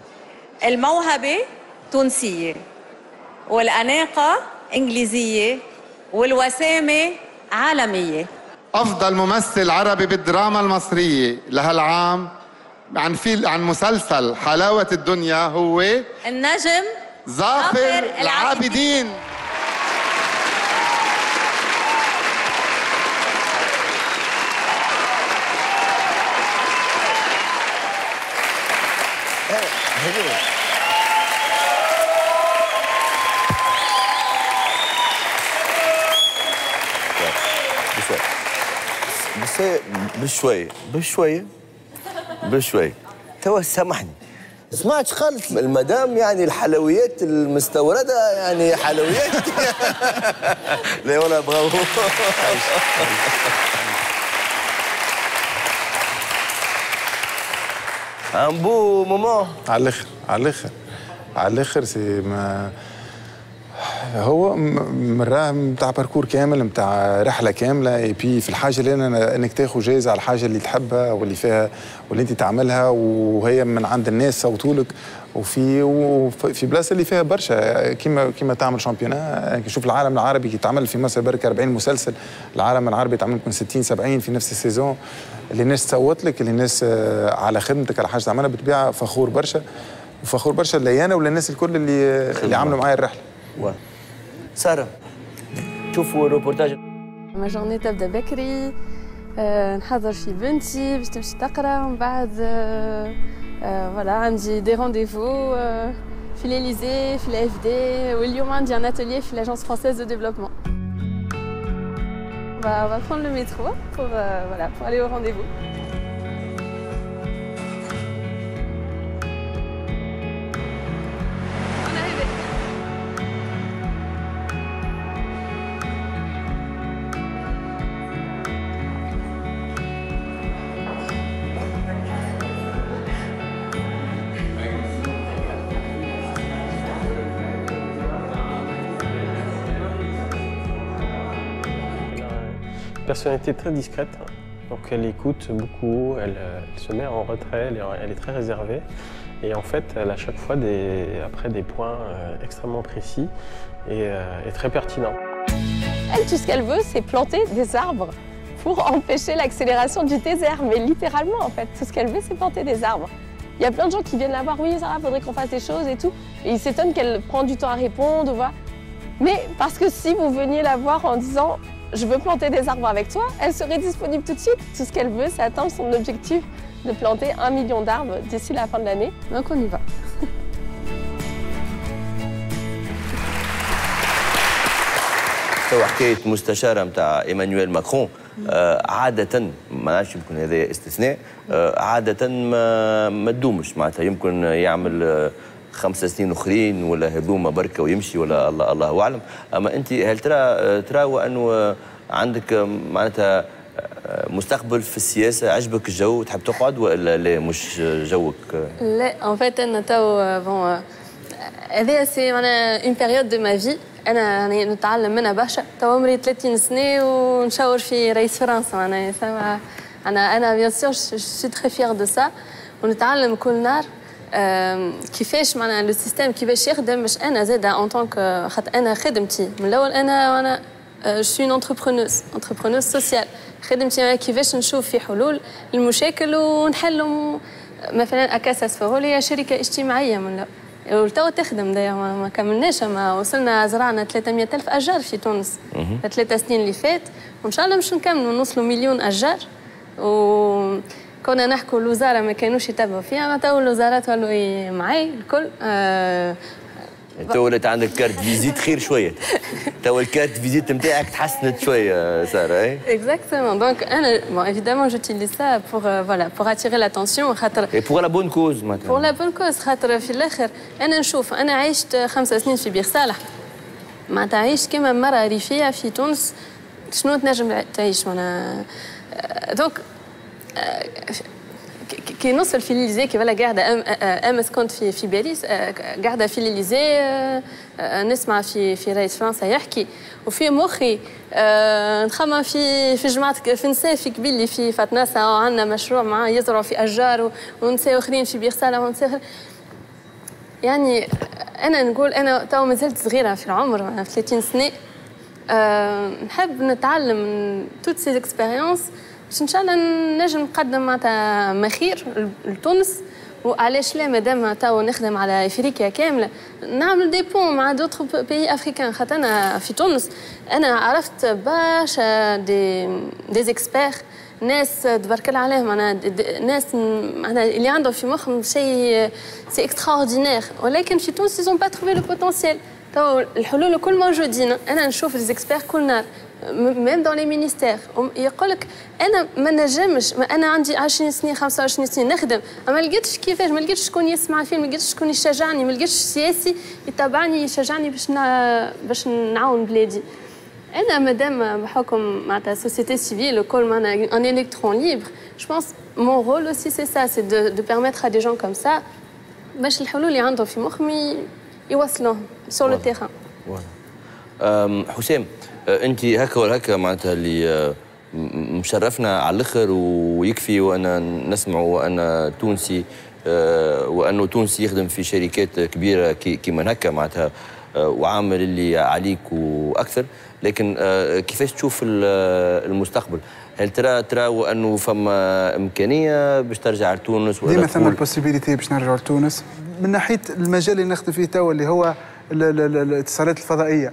الموهبه تونسيه والأناقة إنجليزية والوسامة عالمية. أفضل ممثل عربي بالدراما المصرية لهالعام عن فيل عن مسلسل حلاوة الدنيا هو النجم ظافر العابدين. بس بشوية بشوية بشوية توا سامحني سمعتش خالص المدام يعني الحلويات المستوردة يعني حلويات لا والله برافو ان بو مومون على الاخر على الاخر على الاخر سي ما هو مراه نتاع باركور كامل نتاع رحله كامله اي بي في الحاجه اللي انا انك تاخذ جايزه على الحاجه اللي تحبها واللي فيها واللي انت تعملها وهي من عند الناس صوتوا لك وفي وفي بلاصه اللي فيها برشا كيما كيما تعمل شامبيونا نشوف العالم العربي كي تعمل في مصر برك أربعين مسلسل العالم العربي تعمل يمكن ستين سبعين في نفس السيزون اللي الناس تصوت لك اللي الناس على خدمتك على حاجه تعملها بتبيع فخور برشا وفخور برشا لي انا وللناس الكل اللي اللي عملوا معايا الرحله. سارة شوفوا الروبورتاج. ما جورني تبدا بكري أه نحضر في بنتي باش تمشي تقرا ومن بعد أه أه فوالا عندي دي رونديفو أه في ليليزي في الاف دي واليوم عندي ان اتelier في لاجونس فرانسيز دو ديفلوبمون. On va, on va prendre le métro pour, euh, voilà, pour aller au rendez-vous. Personnalité très discrète, donc elle écoute beaucoup, elle, elle se met en retrait, elle est, elle est très réservée et en fait elle a à chaque fois des, après des points euh, extrêmement précis et, euh, et très pertinents. Elle, tout ce qu'elle veut, c'est planter des arbres pour empêcher l'accélération du désert, mais littéralement en fait, tout ce qu'elle veut, c'est planter des arbres. Il y a plein de gens qui viennent la voir, oui Sarah, faudrait qu'on fasse des choses et tout, et ils s'étonnent qu'elle prend du temps à répondre, voilà. Mais parce que si vous veniez la voir en disant je veux planter des arbres avec toi, elle serait disponible tout de suite. Tout ce qu'elle veut, c'est atteindre son objectif de planter un million d'arbres d'ici la fin de l'année. Donc on y va. توا حكاية مستشارة نتاع ايمانويل ماكرون عادة ما نعرفش يمكن هذا استثناء عادة ما ما تدومش معناتها يمكن يعمل خمس سنين اخرين ولا هذوما بركه ويمشي ولا الله الله اعلم. اما انت هل ترى ترى وانه عندك معناتها مستقبل في السياسه عجبك الجو تحب تقعد ولا لا مش جوك؟ لا ان فيت انا تو بون هذه سي معناها اون بيريود دو ما في انا نتعلم منها برشا. تو عمري ثلاثين سنه ونشاور في رئيس فرنسا معناها انا انا بيان سور جو سي تري فيير دو سا ونتعلم كل نهار كيفاش معناها لو سيستيم كيفاش يخدم باش انا زاده اون طونك خاطر انا خدمتي من الاول انا انا جو سوي اون انتربرونوز انتربرونوز سوسيال. خدمتي كيفاش نشوف في حلول للمشاكل ونحلهم. مثلا اكاساس فهول هي شركه اجتماعيه من الاول ولتو تخدم دايما ما كملناش ما وصلنا زرعنا ثلاثمية ألف اشجار في تونس الثلاث سنين اللي فات وان شاء الله باش نكملوا نوصلوا مليون اشجار. و كنا نحكوا الوزاره ما كانوش يتبعوا فيها انا تو الوزارات ولوا معي الكل. آه تو ولات عندك كارت فيزيت خير شويه. تو الكارت فيزيت نتاعك تحسنت شويه ساره اي اكزاكتومون. دونك انا بون ايفيدامون جوتيليز سا بور فوالا بور اتيري لاتونسيون خاطر اي بور لا بون كوز مثلا بور لا بون كوز خاطر في الاخر انا نشوف انا عشت خمس سنين في بير صالح معناتها عشت كما مرة ريفيه في تونس شنو تنجم تعيش وانا دونك كي نوصل في ليليزي كي ولا قاعده امس كنت في في باريس قاعده في ليليزي نسمع في في رئيس فرنسا يحكي وفي مخي نخمم في في جماعه في نساء في قبيلي في فاتناسا عندنا مشروع معاه يزرعوا في اشجار ونساء اخرين في بيرسالة ونساء يعني انا نقول انا تو مازلت صغيره في العمر ثلاثين سنه نحب نتعلم من توت سي اكسبيريونس باش ان شاء الله نجم نقدم معناتها ما خير لتونس. وعلاش لا مادام تو نخدم على افريقيا كامله نعمل دي بون مع دوطخ بيي افريكان. خاطر انا في تونس انا عرفت برشا دي دي زيكسبير، ناس تبارك الله عليهم، انا ناس انا اللي عندهم في مخهم شيء سي اكستراوردينير، ولكن في تونس ils ont pas trouvé le potentiel. تو الحلول الكل موجودين. انا نشوف الزيكسبير كل نهار ميم دون لي مينيستير يقول لك انا ما نجمش، ما انا عندي عشرين سنين خمسة وعشرين سنين نخدم، ما لقيتش كيفاش، ما لقيتش شكون يسمع فيه، ما لقيتش شكون يشجعني، ما لقيتش سياسي يتابعني يشجعني باش باش نعاون بلادي. انا مادام بحكم معناتها سوسيتي سيفيل الكل معنا ان الكترون ليبر، جو بونس مون رول اوسي سي سا، سي دو دو بيرميتر ا دي جون كوم سا باش الحلول اللي عندهم في مخهم يوصلوهم سور لو تيران. حسام، انت هكا ولا هكا معناتها اللي مشرفنا على الاخر ويكفي وانا نسمع وانا تونسي وانه تونسي يخدم في شركات كبيره كيما هكا معناتها وعامل اللي عليك واكثر. لكن كيفاش تشوف المستقبل؟ هل ترى ترى وانه فما امكانيه باش ترجع لتونس ولا ديما ثم البوسيبيليتي باش نرجع لتونس؟ من ناحيه المجال اللي نخدم فيه توا اللي هو الاتصالات الفضائيه.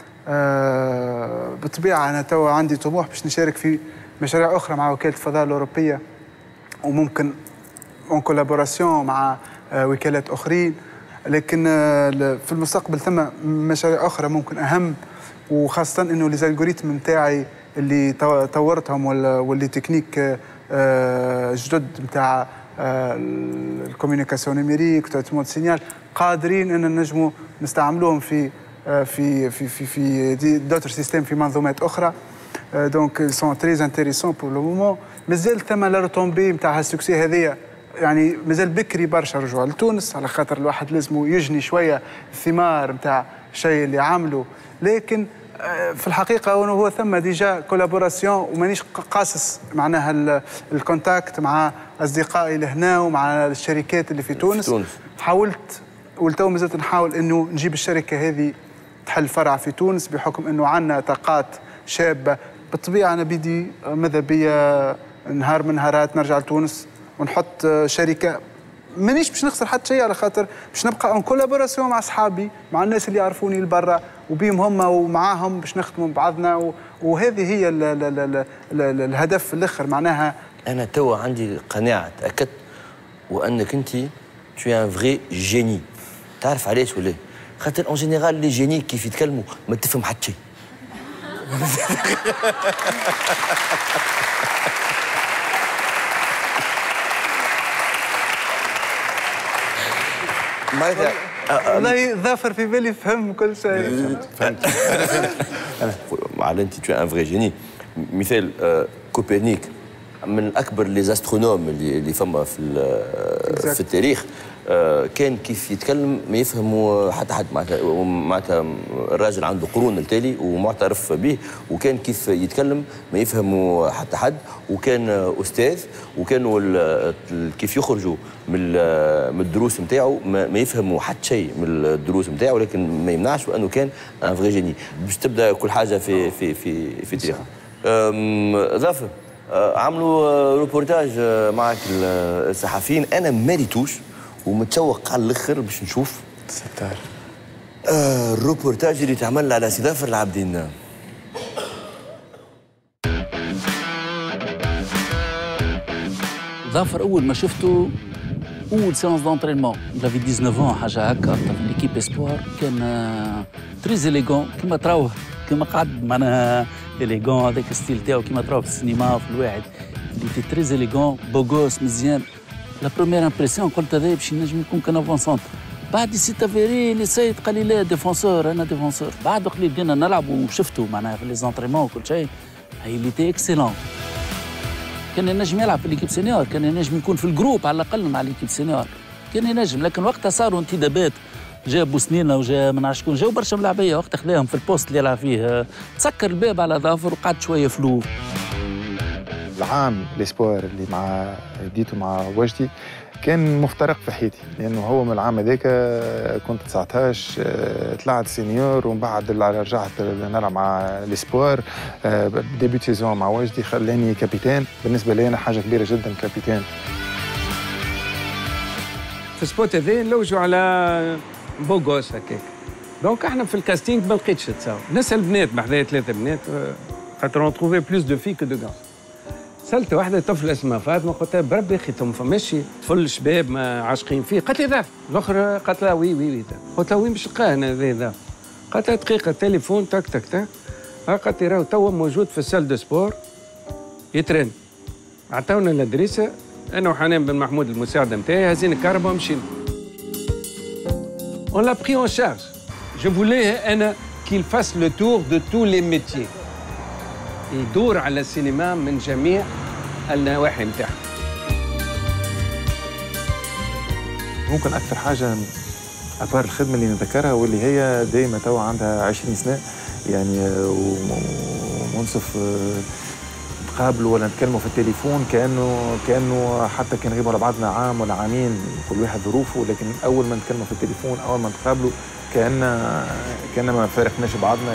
آه بالطبيعه انا توا عندي طموح باش نشارك في مشاريع اخرى مع وكاله الفضاء الاوروبيه، وممكن اون كولابوراسيون مع آه وكالات اخرين. لكن آه في المستقبل ثم مشاريع اخرى ممكن اهم، وخاصه انه ليزالغوريتم نتاعي اللي طورتهم واللي تكنيك آه جدد نتاع آه الكوميونيكاسيون نيميريك وتريتمون سينيال قادرين ان نجموا نستعملوهم في في في في في دوتر سيستيم في منظومات اخرى. دونك سون تري انتيريسون بور لو مومون. مازال ثم لا روتومبي نتاع هالسكسي هذيا، يعني مازال بكري برشا رجوع لتونس، على خاطر الواحد لازم يجني شويه الثمار نتاع الشيء اللي عمله. لكن في الحقيقه هو ثم ديجا كولابوراسيون، ومانيش قاصص معناها الكونتاكت مع اصدقائي لهنا ومع الشركات اللي في تونس. في تونس. حاولت ولتو مازلت نحاول انه نجيب الشركه هذه تحل فرع في تونس، بحكم انه عندنا طاقات شابه. بالطبيعه انا بدي ماذا بيا نهار من نهارات نرجع لتونس ونحط شركه، مانيش باش نخسر حتى شيء، على خاطر باش نبقى اون كولابوراسيون مع اصحابي، مع الناس اللي يعرفوني لبرا وبيهم هم ومعاهم باش نخدموا بعضنا، وهذه هي ال ال ال ال ال الهدف في الاخر. معناها انا توا عندي قناعه تاكدت وانك انت tu es un vrai génie. تعرف علاش ولا؟ خاطر اون جينيرال لي جيني كيف يتكلموا ما تفهم حتى شيء. والله ظافر في بالي فهم كل شيء. فهمت. انت tu es un vrai génie. مثال كوبرنيك من اكبر لي زاسترونوم اللي اللي فما في في التاريخ، كان كيف يتكلم ما يفهموا حتى حد. معناتها معناتها الراجل عنده قرون التالي ومعترف به، وكان كيف يتكلم ما يفهموا حتى حد، وكان استاذ، وكانوا كيف يخرجوا من من الدروس نتاعو ما يفهموا حتى شيء من الدروس نتاعو، لكن ما يمنعش انه كان ان فري جيني. باش تبدا كل حاجه في في في في تاريخها. ظافر، عملوا روبورتاج معك الصحفيين، انا ما ريتوش ومتشوق على الاخر باش نشوف ستار آه الروبورتاج اللي تعمل على سي ظافر العابدين. ظافر اول ما شفته اول سيونس دونترينمون جافي تسعطاش حاجه هكا في ليكيب اسبوار، كان تري اليغون كيما تراوه كيما قعد معناها اليغون هذاك الستيل تاعو كيما تراوه في السينما في الواحد اللي تي تري اليغون بوغوس مزيان. لا بروميير امبرسيون قلت هذا باش ينجم يكون كان افونسونت. بعد سي تافيري لي سيد قال لي لا ديفونسور انا ديفونسور. بعد قليل بدينا نلعبوا وشفتوا معناها في لي زونتريمون وكل شيء، هي اللي تي اكسيلون. كان ينجم يلعب في ليكيب سينيور، كان ينجم يكون في الجروب على الاقل مع ليكيب سينيور، كان ينجم. لكن وقتها صاروا انتدابات، جا بوسنينه وجا ما نعرفش شكون، جاو برشا ملاعبيه وقت خذاهم في البوست اللي يلعب فيه، تسكر الباب على ظافر وقعد شويه فلو. العام الاسبوار اللي مع ديته مع وجدي كان مفترق في حياتي، لانه هو من العام هذاك كنت تسعطاش طلعت سينيور، ومن بعد رجعت نلعب مع الاسبوار ديبي سيزون مع واجدي، خلاني كابيتان. بالنسبه لي انا حاجه كبيره جدا كابيتان. في السبوت هذا نلوجوا على بوغوس هكاك، دونك احنا في الكاستينغ ما لقيتش تساوي، نسال بنات بحذايا ثلاثه بنات خاطر اون تروفي بلوس دو في كو دو غان. سالت واحده طفل اسمها فاطمه، قلت لها بربي اخي ثم فماش طفل شباب ما عاشقين فيه؟ قالت لي ذا. الاخر قالت لها وي وي وي ذا. قلت لها وين باش نلقاه انا ذا ذا؟ قالت لها دقيقه التليفون تك تك تك. قالت لي راهو توا موجود في السال دو سبور يترن. عطاونا الادريسه، انا وحنان بن محمود المساعده نتاعي هزين الكهرباء ومشينا. On l'a pris en charge. Je voulais أنا qu'il fasse le tour de tous les métiers. يدور على السينما من جميع النواحي نتاعها. ممكن أكثر حاجة أبار الخدمة اللي نذكرها واللي هي دايما توا عندها عشرين سنة، يعني ومنصف نتقابلوا ولا نتكلموا في التليفون كأنه كأنه حتى كان نغيبوا على بعضنا عام ولا عامين، كل واحد ظروفه، لكن أول ما نتكلموا في التليفون أول ما نتقابلوا كأن كأن ما فارقناش بعضنا.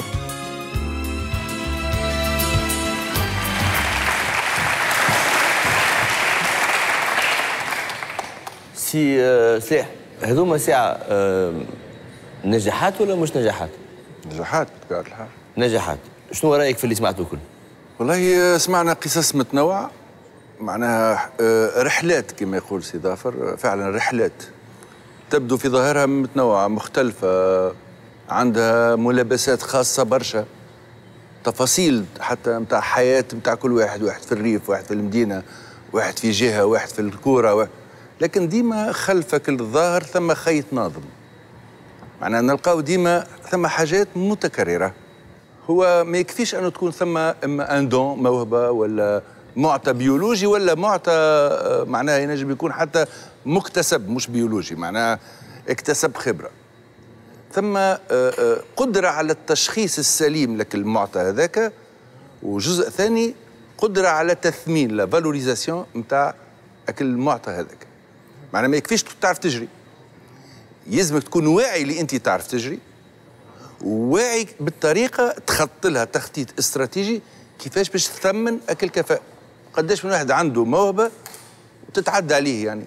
سي سلاح، هذوما ساعة نجاحات ولا مش نجاحات؟ نجاحات بطبيعة الحال. نجاحات، شنو رأيك في اللي سمعته الكل؟ والله سمعنا قصص متنوعة، معناها رحلات كما يقول سي ظافر، فعلا رحلات تبدو في ظاهرها متنوعة مختلفة، عندها ملابسات خاصة برشا، تفاصيل حتى متاع حياة متاع كل واحد، واحد في الريف، واحد في المدينة، واحد في جهة، واحد في الكورة، واحد. لكن ديما خلفك الظاهر ثم خيط ناظم، معناها نلقاو ديما ثم حاجات متكررة. هو ما يكفيش أنه تكون ثم إما ان دون موهبة ولا معطى بيولوجي ولا معطى معناها ينجم يكون حتى مكتسب مش بيولوجي، معناها اكتسب خبرة. ثم قدرة على التشخيص السليم لك المعطى هذاك، وجزء ثاني قدرة على تثمين لا فالوريزاسيون نتاع المعطى هذاك. معناها ما يكفيش تعرف تجري، يلزمك تكون واعي اللي أنت تعرف تجري، وواعي بالطريقة تخط لها تخطيط استراتيجي كيفاش باش تثمن أكل كفاءة. قداش من واحد عنده موهبة وتتعدى عليه، يعني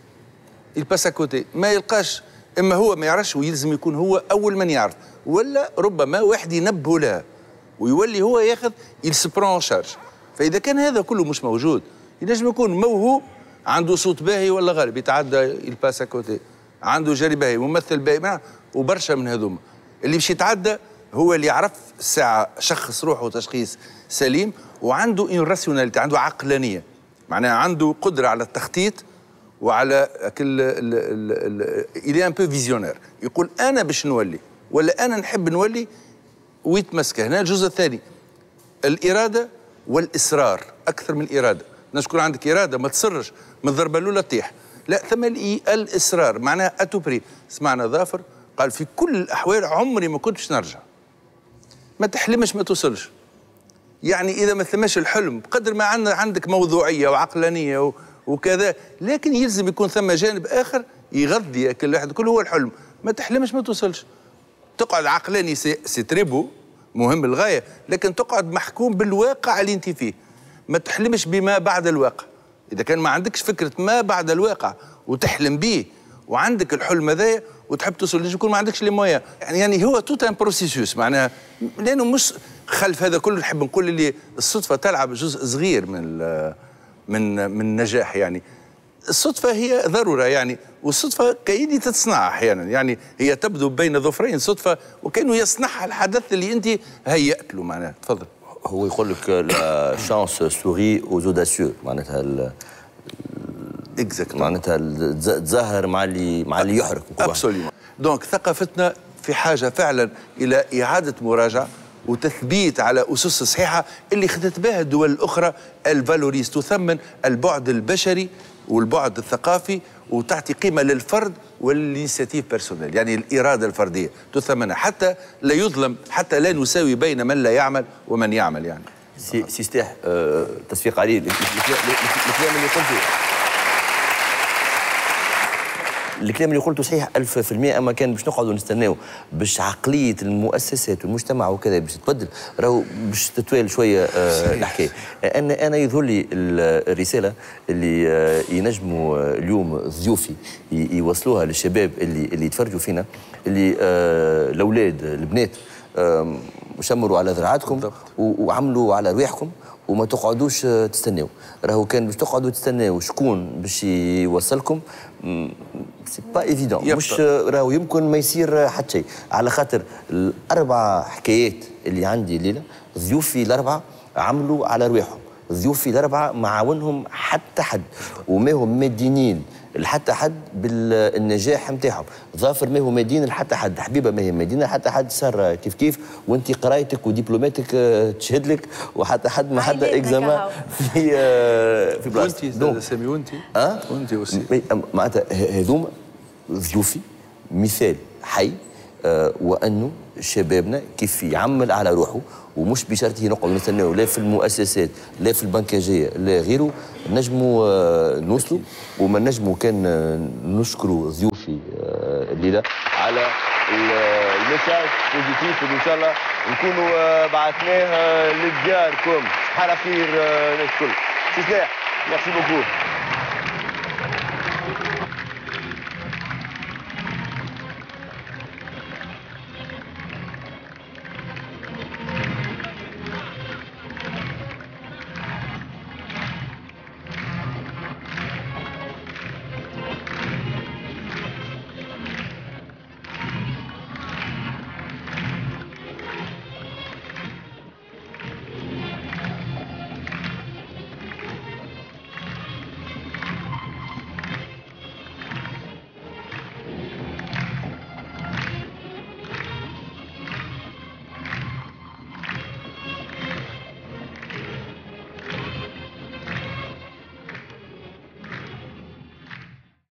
يلباس كوتي ما يلقاش، إما هو ما يعرفش ويلزم يكون هو أول من يعرف، ولا ربما واحد ينبه لها ويولي هو ياخذ يلسبرون شارج. فإذا كان هذا كله مش موجود، ينجم يكون موهوب عنده صوت باهي ولا غالب يتعدى يلباس كوتي، عنده جري باهي، ممثل باهي، وبرشا من هذوما. اللي باش يتعدى هو اللي يعرف الساعة شخص روحه تشخيص سليم، وعنده اون راسيوناليتي، عنده عقلانية، معناها عنده قدرة على التخطيط وعلى كل الي ان بو فيزيونير، يقول أنا باش نولي ولا أنا نحب نولي ويتمسكه. هنا الجزء الثاني الإرادة والإصرار أكثر من الإرادة. الناس تكون عندك إرادة ما تصرش من الضربة الأولى تطيح، لا ثم الإصرار معناها أتوبري. سمعنا ظافر قال في كل الأحوال عمري ما كنت باش نرجع. ما تحلمش ما توصلش، يعني إذا ما ثماش الحلم بقدر ما عندك موضوعية وعقلانية وكذا، لكن يلزم يكون ثم جانب آخر يغذي كل واحد، كل هو الحلم. ما تحلمش ما توصلش، تقعد عقلاني سي, سي تريبو مهم للغاية، لكن تقعد محكوم بالواقع اللي انت فيه. ما تحلمش بما بعد الواقع. إذا كان ما عندكش فكرة ما بعد الواقع وتحلم به وعندك الحلم هذايا وتحب توصل، لازم يكون ما عندكش لي مويا. يعني يعني هو توت ان بروسيسوس، معناها لانه مش خلف هذا كله. نحب نقول اللي الصدفه تلعب جزء صغير من من من النجاح. يعني الصدفه هي ضروره، يعني والصدفه كايدي تتصنع احيانا، يعني هي تبدو بين ظفرين صدفه وكانه يصنعها الحدث اللي انت هيأت له. معناها تفضل. هو يقول لك لا شانس سوري اوز اوداسيو، معناتها اكزاكت، معناتها تظاهر مع اللي مع اللي يحرق. ابسوليومون. دونك ثقافتنا في حاجه فعلا الى اعاده مراجعه وتثبيت على اسس صحيحه اللي خدت بها الدول الاخرى. الفالوريز تثمن البعد البشري والبعد الثقافي، وتعطي قيمه للفرد والانيشيتيف بيرسونيل، يعني الاراده الفرديه تثمنها، حتى لا يظلم، حتى لا نساوي بين من لا يعمل ومن يعمل. يعني سي سي ستاح أه تصفيق عليه الكلام اللي قلته. الكلام اللي قلته صحيح ألف في المئة، اما كان باش نقعدوا نستناو باش عقليه المؤسسات والمجتمع وكذا باش تتبدل، راهو باش تتوالى شويه آه الحكايه. انا انا يظهر لي الرساله اللي آه ينجموا اليوم ضيوفي يوصلوها للشباب اللي اللي يتفرجوا فينا، اللي آه الاولاد البنات آه شمروا على ذراعاتكم وعملوا على رواحكم وما تقعدوش تستناو. راهو كان باش تقعدوا تستناو شكون باش يوصلكم سي با ايفيدون، مش راهو يمكن ما يصير حتى شيء، على خاطر الاربع حكايات اللي عندي الليله ضيوفي الاربعه عملوا على رواحهم، ضيوفي الاربعه ما عاونهم حتى حد وما هم مدينين لحتى حد بالنجاح نتاعهم. ظافر ما هو مدين لحتى حد، حبيبه ما هي مدينه لحتى حد، ساره كيف كيف، وانت قرايتك ودبلوماتك تشهد لك، وحتى حد ما حدا اكزامان في في بلاصتك. وانت سامي وانت اه وانت وسي معناتها هذوما ضيوفي مثال حي آه وانه شبابنا كيف يعمل على روحه، ومش بشرط نقعد نستناو لا في المؤسسات لا في البنكاجيه لا غيره، نجموا آه نوصلوا وما نجموا كان آه نشكروا ضيوفي آه الليله على الميساج بوزيتيف اللي ان شاء الله نكونوا آه بعثناه آه لدياركم. على خير آه الناس الكل. سي سلاح، ميرسي بوكو.